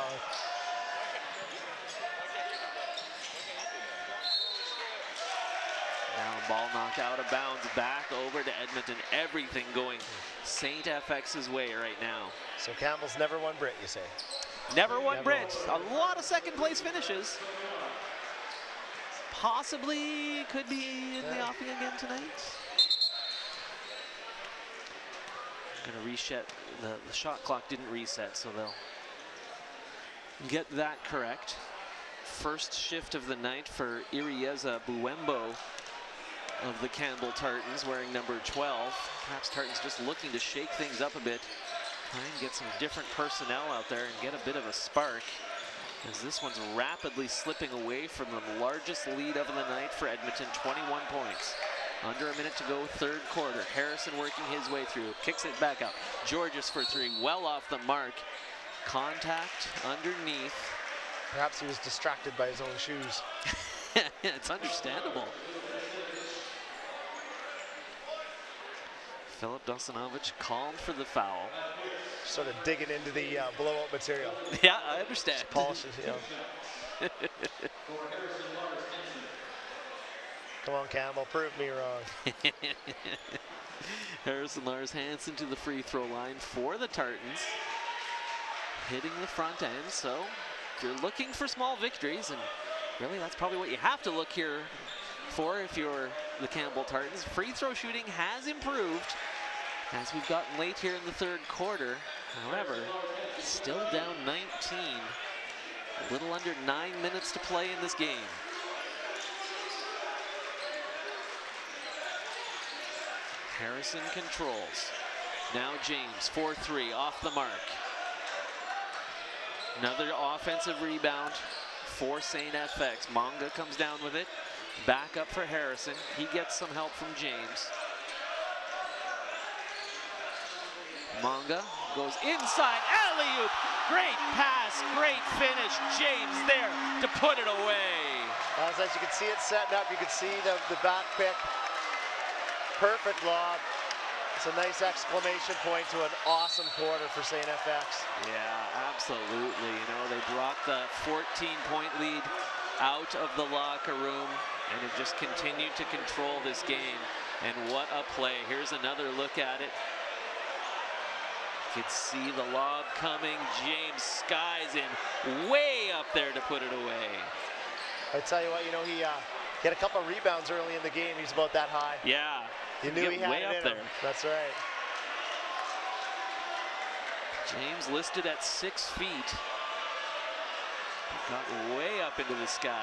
Now ball knocked out of bounds, back over to Edmonton. Everything going Saint F X's way right now. So Campbell's never won BRIT, you say? Never won Never BRIT. won. A lot of second place finishes. Possibly could be in yeah. the offing again tonight. Gonna reset. The, the shot clock didn't reset, so they'll get that correct. First shift of the night for Irieza Buembo of the Campbell Tartans, wearing number twelve. Perhaps Tartans just looking to shake things up a bit, try and get some different personnel out there and get a bit of a spark, as this one's rapidly slipping away from the largest lead of the night for Edmonton, twenty-one points. Under a minute to go, third quarter. Harrison working his way through, kicks it back up. Georges for three, well off the mark. Contact underneath. Perhaps he was distracted by his own shoes. It's understandable. Filip Dosinovich called for the foul. Sort of digging into the uh, blowout material. Yeah, I understand. Just polishes, you know. Come on, Campbell, prove me wrong. Harrison Lars Hansen to the free throw line for the Tartans. Hitting the front end, so if you're looking for small victories, and really that's probably what you have to look here for if you're the Campbell Tartans. Free throw shooting has improved as we've gotten late here in the third quarter. However, still down nineteen. A little under nine minutes to play in this game. Harrison controls. Now James, four three, off the mark. Another offensive rebound for Saint F X. Monga comes down with it. Back up for Harrison. He gets some help from James. Monga goes inside, alley-oop. Great pass, great finish. James there to put it away. As, as you can see it setting up, you can see the, the back pick. Perfect lob. It's a nice exclamation point to an awesome quarter for Saint F X. Yeah, absolutely. You know, they brought the fourteen point lead out of the locker room and have just continued to control this game. And what a play. Here's another look at it. You could see the lob coming. James skies in way up there to put it away. I tell you what, you know, he, uh, he had a couple of rebounds early in the game. He's about that high. Yeah. You knew he had way it up in there. him. That's right. James listed at six feet. Got way up into the sky.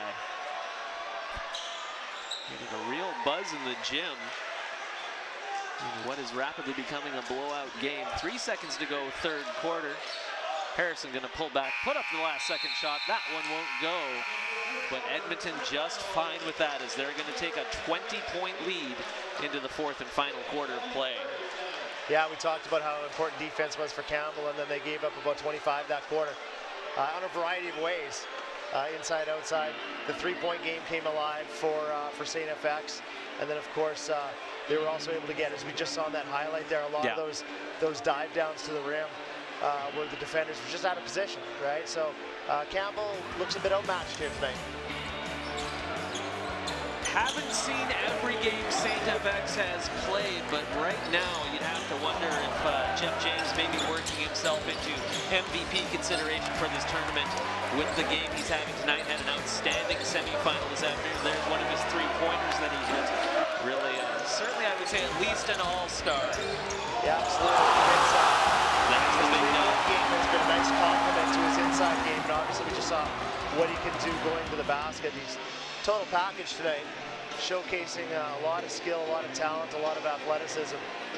Getting a real buzz in the gym. In what is rapidly becoming a blowout game. Three seconds to go, third quarter. Harrison gonna pull back, put up the last second shot. That one won't go. But Edmonton just fine with that, as they're gonna take a twenty point lead into the fourth and final quarter of play. Yeah, we talked about how important defense was for Campbell, and then they gave up about twenty-five that quarter uh, on a variety of ways. Uh, inside, outside. The three-point game came alive for uh, for Saint F X, and then of course uh, they were also able to get, as we just saw in that highlight there, a lot yeah. of those those dive downs to the rim uh, where the defenders were just out of position, right? So uh, Campbell looks a bit outmatched here tonight. Haven't seen every game Saint F X has played, but right now you'd have to wonder if uh, Jeff James may be working himself into M V P consideration for this tournament with the game he's having tonight. Had an outstanding semifinal this afternoon. There's one of his three-pointers that he hit. Really, uh, certainly I would say at least an all-star. Yeah, absolutely. It's, uh, That's the big note. game has been a nice compliment to his inside game, and obviously we just saw what he can do going to the basket. He's total package today, showcasing uh, a lot of skill, a lot of talent, a lot of athleticism.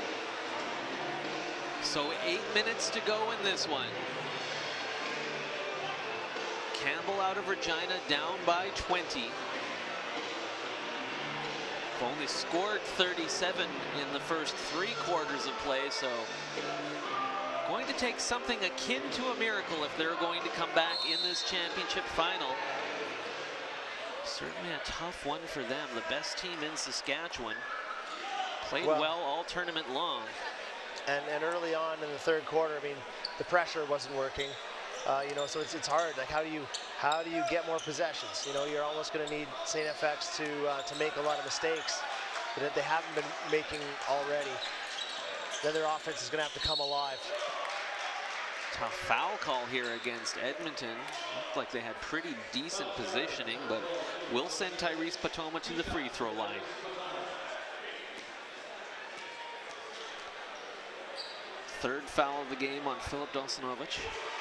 So eight minutes to go in this one. Campbell out of Regina, down by twenty. Only scored thirty-seven in the first three quarters of play, so going to take something akin to a miracle if they're going to come back in this championship final. Certainly a tough one for them. The best team in Saskatchewan. Played well, well all tournament long. And, and early on in the third quarter, I mean, the pressure wasn't working. Uh, you know, so it's, it's hard. Like, how do you how do you get more possessions? You know, you're almost going to need Saint F X to uh, to make a lot of mistakes that they haven't been making already. Then their offense is going to have to come alive. Tough foul call here against Edmonton. Looked like they had pretty decent positioning, but will send Tyrese Potoma to the free throw line. Third foul of the game on Filip Dosanovic.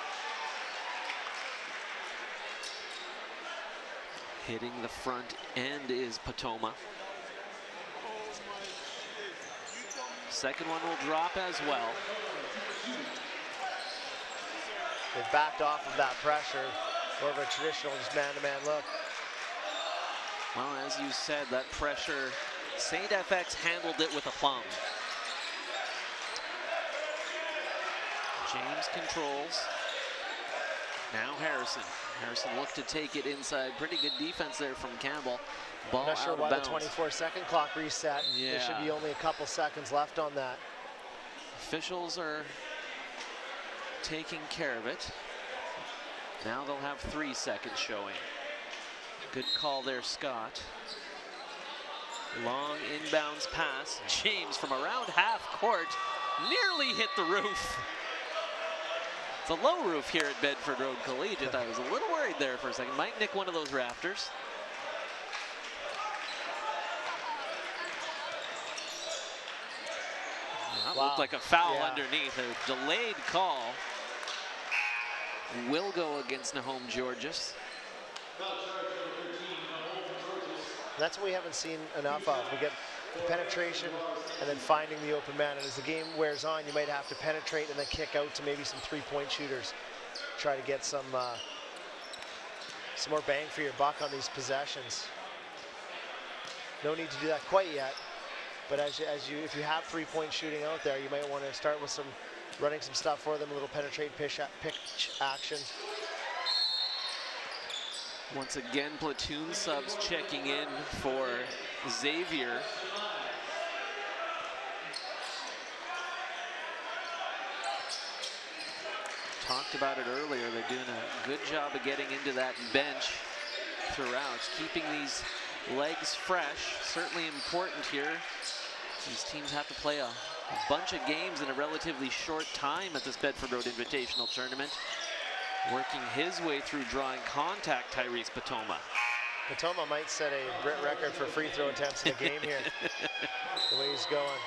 Hitting the front end is Potoma. Second one will drop as well. They've backed off of that pressure. More of a traditional just man-to-man look. Well, as you said, that pressure, Saint F X handled it with aplomb. James controls. Now Harrison. Harrison looked to take it inside. Pretty good defense there from Campbell. Ball I'm not sure out why of bounds. The twenty-four second clock reset. Yeah. There should be only a couple seconds left on that. Officials are taking care of it. Now they'll have three seconds showing. Good call there, Scott. Long inbounds pass. James from around half court nearly hit the roof. It's a low roof here at Bedford Road Collegiate. I was a little worried there for a second. Might nick one of those rafters. That Wow. looked like a foul Yeah. underneath. A delayed call will go against Nahom Georges. That's what we haven't seen enough of. We get the penetration and then finding the open man. And as the game wears on, you might have to penetrate and then kick out to maybe some three-point shooters. Try to get some uh, some more bang for your buck on these possessions. No need to do that quite yet. But as you, as you, if you have three-point shooting out there, you might want to start with some running some stuff for them, a little penetrate pitch, pitch action. Once again, platoon subs checking in for Xavier. Talked about it earlier. They're doing a good job of getting into that bench throughout, keeping these legs fresh. Certainly important here. These teams have to play a, a bunch of games in a relatively short time at this Bedford Road Invitational Tournament. Working his way through drawing contact, Tyrese Potoma. Potoma might set a BRIT record for free throw attempts in the game here. The way he's going.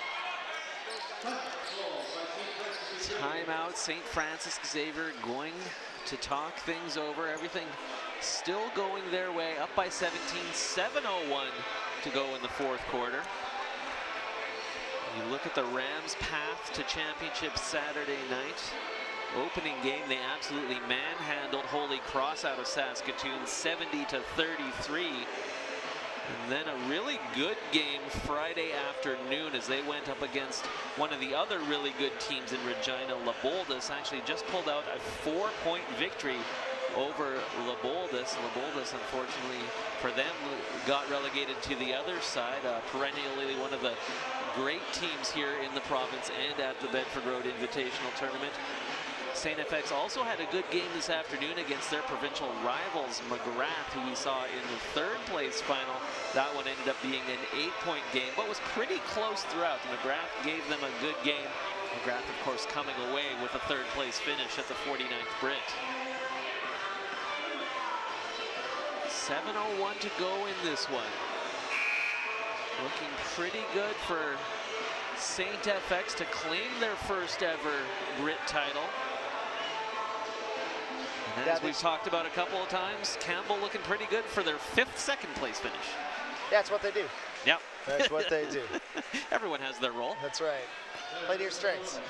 Timeout, Saint Francis Xavier going to talk things over. Everything still going their way, up by seventeen, seven oh one to go in the fourth quarter. You look at the Rams' path to championship Saturday night. Opening game, they absolutely manhandled Holy Cross out of Saskatoon, seventy to thirty-three. And then a really good game Friday afternoon as they went up against one of the other really good teams in Regina, Laboldus. Actually just pulled out a four-point victory over Laboldus. Laboldus, unfortunately for them, got relegated to the other side. Uh, perennially one of the great teams here in the province and at the Bedford Road Invitational Tournament. Saint F X also had a good game this afternoon against their provincial rivals, McGrath, who we saw in the third place final. That one ended up being an eight-point game, but was pretty close throughout. McGrath gave them a good game. McGrath, of course, coming away with a third place finish at the forty-ninth BRIT. seven oh one to go in this one. Looking pretty good for Saint F X to claim their first ever BRIT title. And as we've talked about a couple of times, Campbell looking pretty good for their fifth second place finish. That's what they do. Yep. That's what they do. Everyone has their role. That's right. Play to your strengths.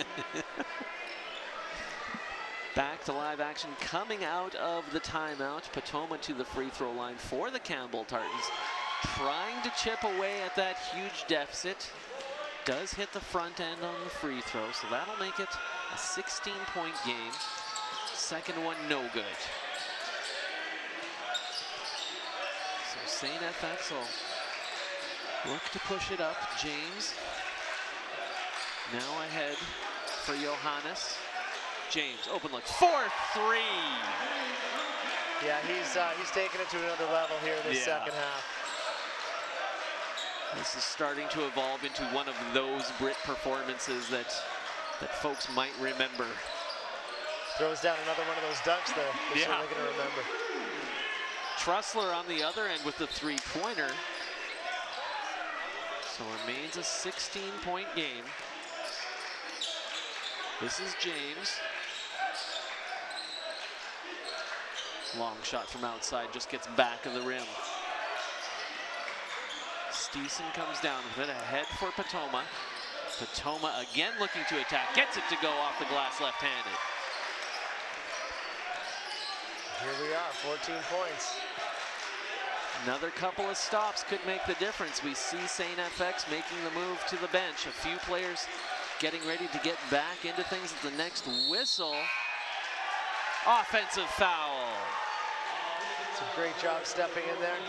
Back to live action coming out of the timeout. Patoma to the free throw line for the Campbell Tartans. Trying to chip away at that huge deficit. Does hit the front end on the free throw, so that'll make it a sixteen-point game. Second one, no good. So Saint F X will look to push it up. James now ahead for Johannes. James, open look, four three. Yeah, he's uh, he's taking it to another level here in this Yeah. second half. This is starting to evolve into one of those BRIT performances that that folks might remember. Throws down another one of those dunks that they're Yeah. certainly going to remember. Trussler on the other end with the three-pointer. So remains a sixteen-point game. This is James. Long shot from outside, just gets back of the rim. Steeson comes down with it, ahead for Patoma. Patoma again looking to attack, gets it to go off the glass left-handed. Here we are, fourteen points. Another couple of stops could make the difference. We see Saint F X making the move to the bench. A few players getting ready to get back into things at the next whistle. Offensive foul. It's a great job stepping in there.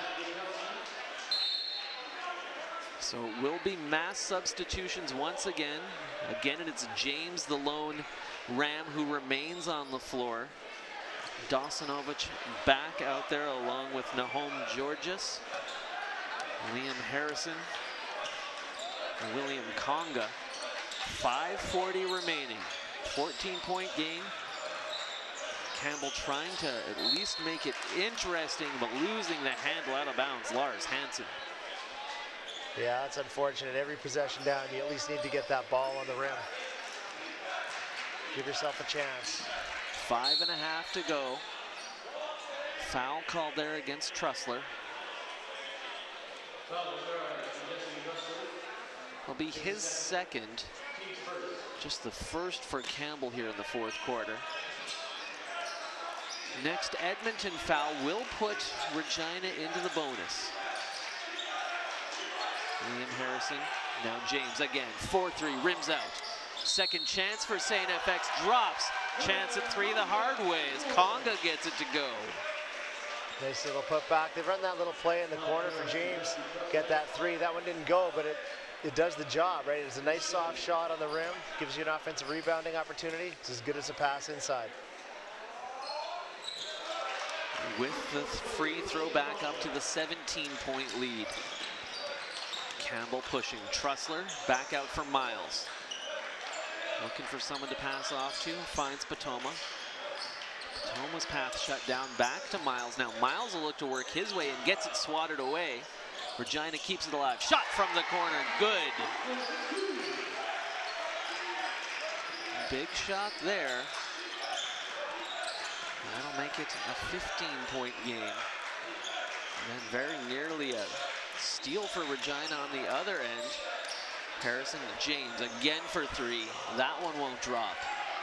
So it will be mass substitutions once again. Again, it's James, the lone Ram, who remains on the floor. Dawsonovich back out there along with Nahom Georges, Liam Harrison, and William Conga. five forty remaining, fourteen-point game. Campbell trying to at least make it interesting, but losing the handle out of bounds. Lars Hansen. Yeah, that's unfortunate. Every possession down, you at least need to get that ball on the rim. Give yourself a chance. Five and a half to go. Foul called there against Trussler. Will be his second. Just the first for Campbell here in the fourth quarter. Next Edmonton foul will put Regina into the bonus. Liam Harrison, now James again, four three, rims out. Second chance for Saint F X, drops. Chance at three the hard way as Conga gets it to go. Nice little put back. They've run that little play in the corner for James. Get that three. That one didn't go, but it, it does the job, right? It's a nice soft shot on the rim. Gives you an offensive rebounding opportunity. It's as good as a pass inside. With the free throw back up to the seventeen-point lead. Campbell pushing. Trussler back out for Miles. Looking for someone to pass off to. Finds Patoma. Patoma's path shut down. Back to Miles. Now Miles will look to work his way and gets it swatted away. Regina keeps it alive. Shot from the corner. Good. Big shot there. That'll make it a fifteen-point game. And then very nearly a steal for Regina on the other end. Harrison James again for three. That one won't drop.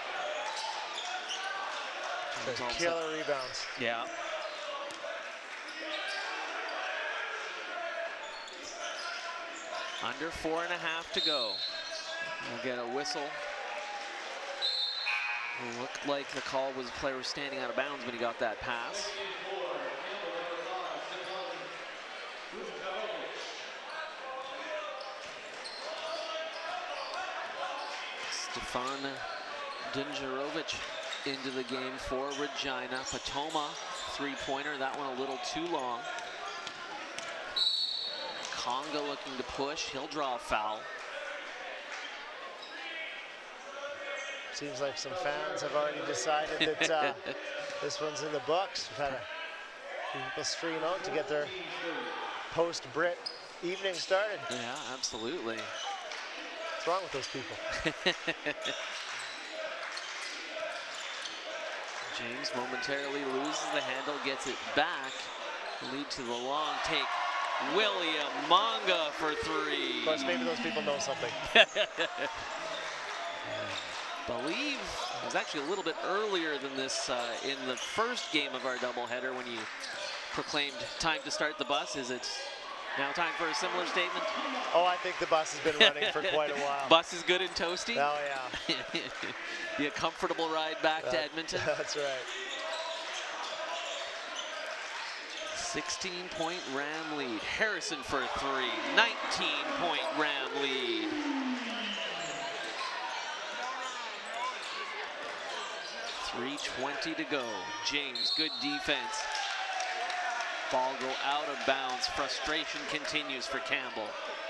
Killer rebounds. Yeah. Under four and a half to go. We'll get a whistle. It looked like the call was the player was standing out of bounds when he got that pass. Stefan Dinjarovic into the game for Regina. Patoma, three-pointer, that one a little too long. Conga looking to push, he'll draw a foul. Seems like some fans have already decided that uh, this one's in the books. We've had a few people stream out to get their post-Brit evening started. Yeah, absolutely. What's wrong with those people? James momentarily loses the handle, gets it back. Lead to the long take. William Monga for three. Of course, maybe those people know something. Believe it was actually a little bit earlier than this uh, in the first game of our doubleheader when you proclaimed time to start the bus. Is it now time for a similar statement? Oh, I think the bus has been running for quite a while. Bus is good and toasty? Oh, yeah. Be a comfortable ride back that, to Edmonton. That's right. sixteen point Ram lead. Harrison for three. nineteen point Ram lead. three twenty to go. James, good defense. Ball go out of bounds. Frustration continues for Campbell.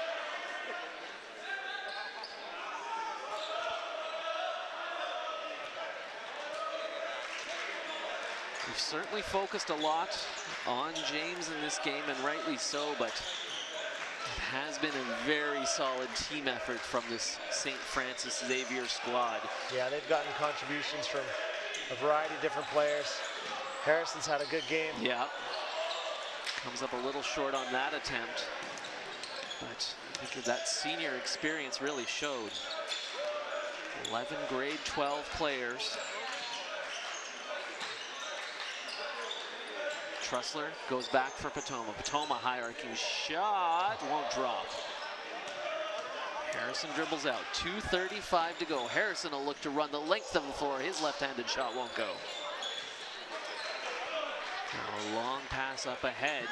We've certainly focused a lot on James in this game, and rightly so, but it has been a very solid team effort from this Saint Francis Xavier squad. Yeah, they've gotten contributions from a variety of different players. Harrison's had a good game. Yeah. Comes up a little short on that attempt, but I think that senior experience really showed. eleven grade twelve players. Trussler goes back for Patoma. Patoma high-arcing shot, won't drop. Harrison dribbles out, two thirty-five to go. Harrison will look to run the length of the floor. His left-handed shot won't go. Now a long pass up ahead.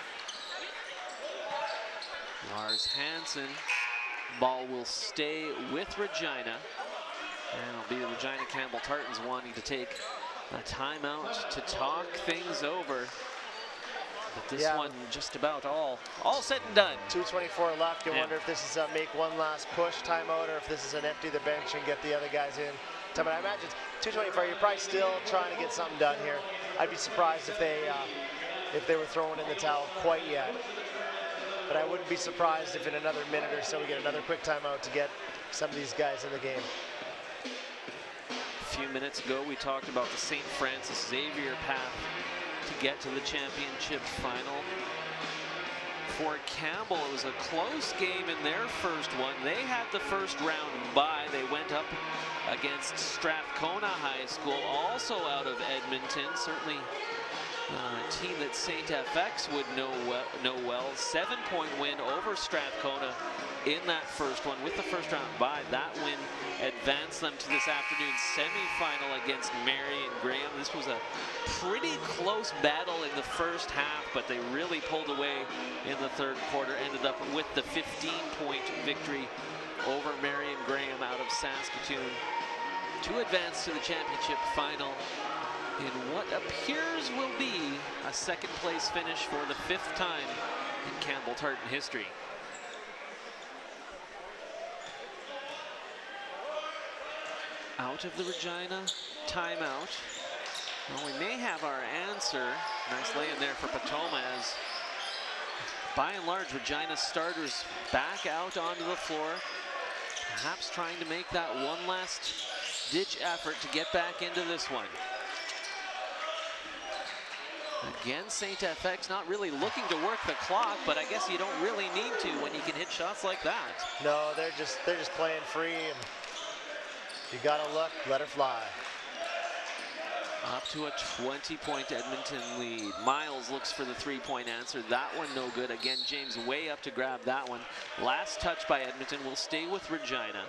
Lars Hansen. Ball will stay with Regina. And it'll be the Regina Campbell Tartans wanting to take a timeout to talk things over. But this yeah. one just about all, all said and done. two twenty-four left. You yeah. wonder if this is a make one last push timeout or if this is an empty the bench and get the other guys in. But I imagine two twenty-four, you're probably still trying to get something done here. I'd be surprised if they uh, if they were throwing in the towel quite yet. But I wouldn't be surprised if in another minute or so we get another quick timeout to get some of these guys in the game. A few minutes ago, we talked about the Saint Francis Xavier path to get to the championship final. For Campbell, it was a close game in their first one. They had the first round bye. They went up against Strathcona High School, also out of Edmonton. Certainly uh, a team that Saint F X would know well. Know well. Seven-point win over Strathcona in that first one. With the first round bye, that win advanced them to this afternoon's semifinal against Marion Graham. This was a pretty close battle in the first half, but they really pulled away in the third quarter. Ended up with the fifteen-point victory over Marion Graham out of Saskatoon to advance to the championship final in what appears will be a second place finish for the fifth time in Campbell Tartan history. Out of the Regina timeout. Well, we may have our answer. Nice lay in there for Patoma as, by and large, Regina starters back out onto the floor. Perhaps trying to make that one last ditch effort to get back into this one. Again, Saint F X not really looking to work the clock, but I guess you don't really need to when you can hit shots like that. No, they're just they're just playing free, and you gotta look, let her fly. Up to a twenty-point Edmonton lead. Miles looks for the three-point answer. That one no good. Again, James way up to grab that one. Last touch by Edmonton will stay with Regina.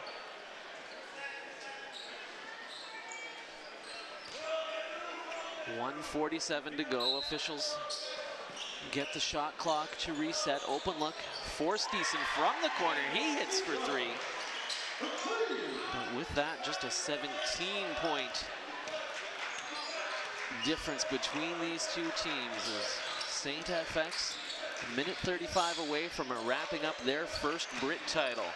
one forty-seven to go. Officials get the shot clock to reset. Open look for Steeson from the corner. He hits for three. But with that, just a seventeen point difference between these two teams as Saint F X a minute thirty-five away from wrapping up their first BRIT title.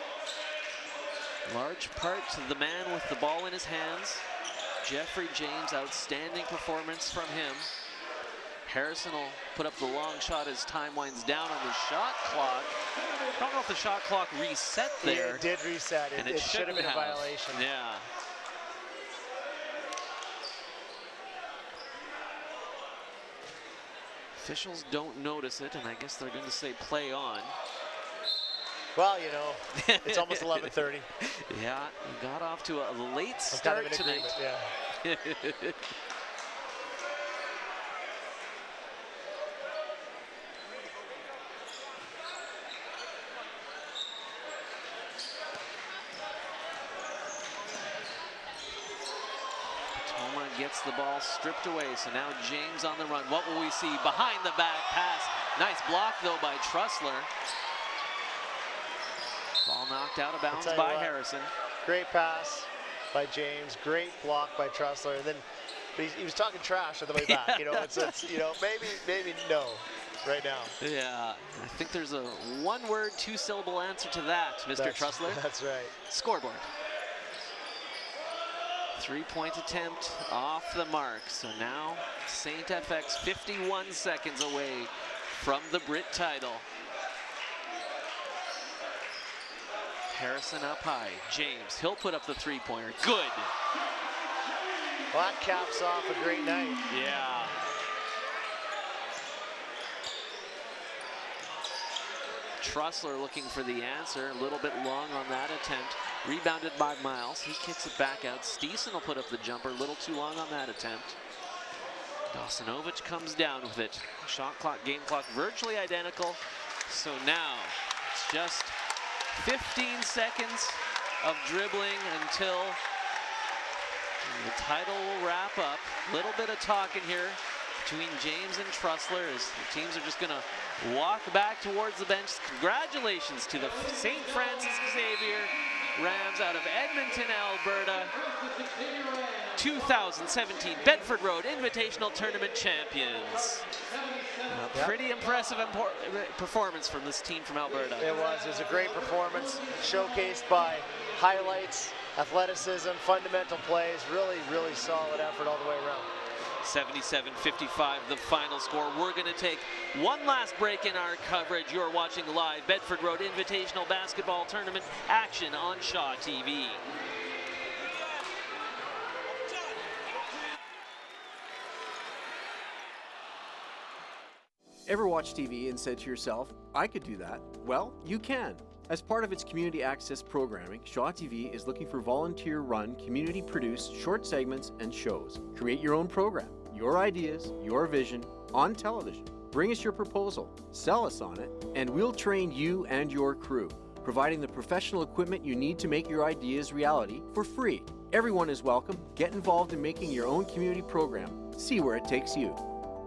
Large part to the man with the ball in his hands. Jeffrey James, outstanding performance from him. Harrison will put up the long shot as time winds down on the shot clock. I don't know if the shot clock reset there. Yeah, it did reset. It, and it, it should have been a violation. Yeah. Officials don't notice it, and I guess they're going to say play on. Well, you know, it's almost eleven thirty. Yeah, he got off to a late That's start kind of an tonight. agreement, yeah. Toma gets the ball stripped away, so now James on the run. What will we see? Behind the back pass. Nice block, though, by Trussler. Ball knocked out of bounds by what, Harrison. Great pass by James. Great block by Trussler. And then he, he was talking trash on the way back. You know, it's, it's you know maybe maybe no right now. Yeah, I think there's a one-word, two-syllable answer to that, Mister That's, Trussler. That's right. Scoreboard. Three-point attempt off the mark. So now Saint F X fifty-one seconds away from the BRIT title. Harrison up high. James, he'll put up the three-pointer. Good. Well, that caps off a great night. Yeah. Trussler looking for the answer. A little bit long on that attempt. Rebounded by Miles. He kicks it back out. Steeson will put up the jumper. A little too long on that attempt. Dawsonovich comes down with it. Shot clock, game clock virtually identical. So now it's just fifteen seconds of dribbling until the title will wrap up. A little bit of talking here between James and Trussler as the teams are just going to walk back towards the bench. Congratulations to the Saint Francis Xavier Rams out of Edmonton, Alberta. two thousand seventeen Bedford Road Invitational Tournament champions. A Yep. pretty impressive performance from this team from Alberta. It was. It was a great performance, showcased by highlights, athleticism, fundamental plays. Really, really solid effort all the way around. seventy-seven fifty-five the final score. We're going to take one last break in our coverage. You're watching live Bedford Road Invitational Basketball Tournament action on Shaw T V. Ever watch T V and said to yourself, I could do that? Well, you can. As part of its community access programming, Shaw T V is looking for volunteer-run, community-produced short segments and shows. Create your own program, your ideas, your vision, on television. Bring us your proposal, sell us on it, and we'll train you and your crew, providing the professional equipment you need to make your ideas reality for free. Everyone is welcome. Get involved in making your own community program. See where it takes you.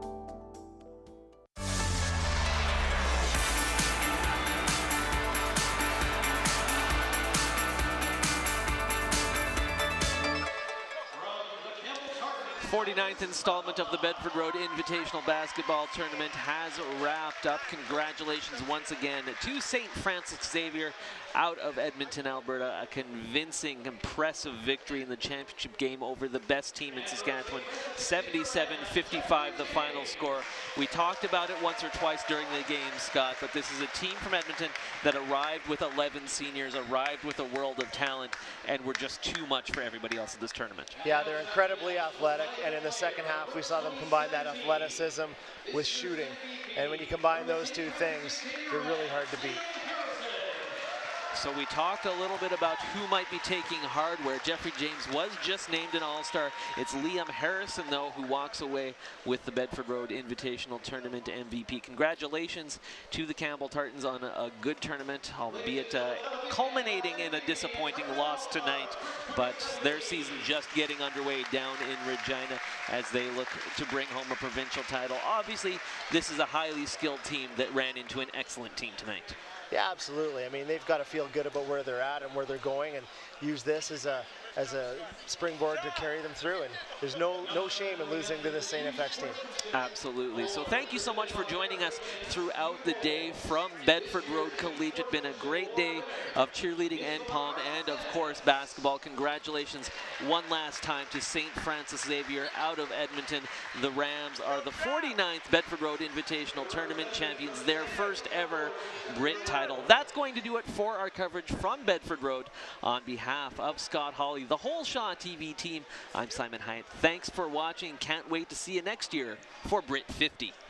forty-ninth installment of the Bedford Road Invitational Basketball Tournament has wrapped up. Congratulations once again to Saint Francis Xavier out of Edmonton, Alberta. A convincing, impressive victory in the championship game over the best team in Saskatchewan. seventy-seven fifty-five the final score. We talked about it once or twice during the game, Scott, but this is a team from Edmonton that arrived with eleven seniors, arrived with a world of talent, and were just too much for everybody else in this tournament. Yeah, they're incredibly athletic, and in the second half we saw them combine that athleticism with shooting. And when you combine those two things, they're really hard to beat. So we talked a little bit about who might be taking hardware. Jeffrey James was just named an All-Star. It's Liam Harrison, though, who walks away with the Bedford Road Invitational Tournament M V P. Congratulations to the Campbell Tartans on a, a good tournament, albeit uh, culminating in a disappointing loss tonight. But their season just getting underway down in Regina as they look to bring home a provincial title. Obviously, this is a highly skilled team that ran into an excellent team tonight. Yeah, absolutely. I mean, they've got to feel good about where they're at and where they're going, and use this as a as a springboard to carry them through. And there's no no shame in losing to this Saint F X team. Absolutely. So thank you so much for joining us throughout the day from Bedford Road Collegiate. Been a great day of cheerleading and pom, and of course basketball. Congratulations one last time to Saint Francis Xavier out of Edmonton. The Rams are the forty-ninth Bedford Road Invitational Tournament champions, their first ever BRIT title. That's going to do it for our coverage from Bedford Road. On behalf of Scott Hawley, the whole Shaw T V team, I'm Simon Hyatt. Thanks for watching. Can't wait to see you next year for BRIT fifty.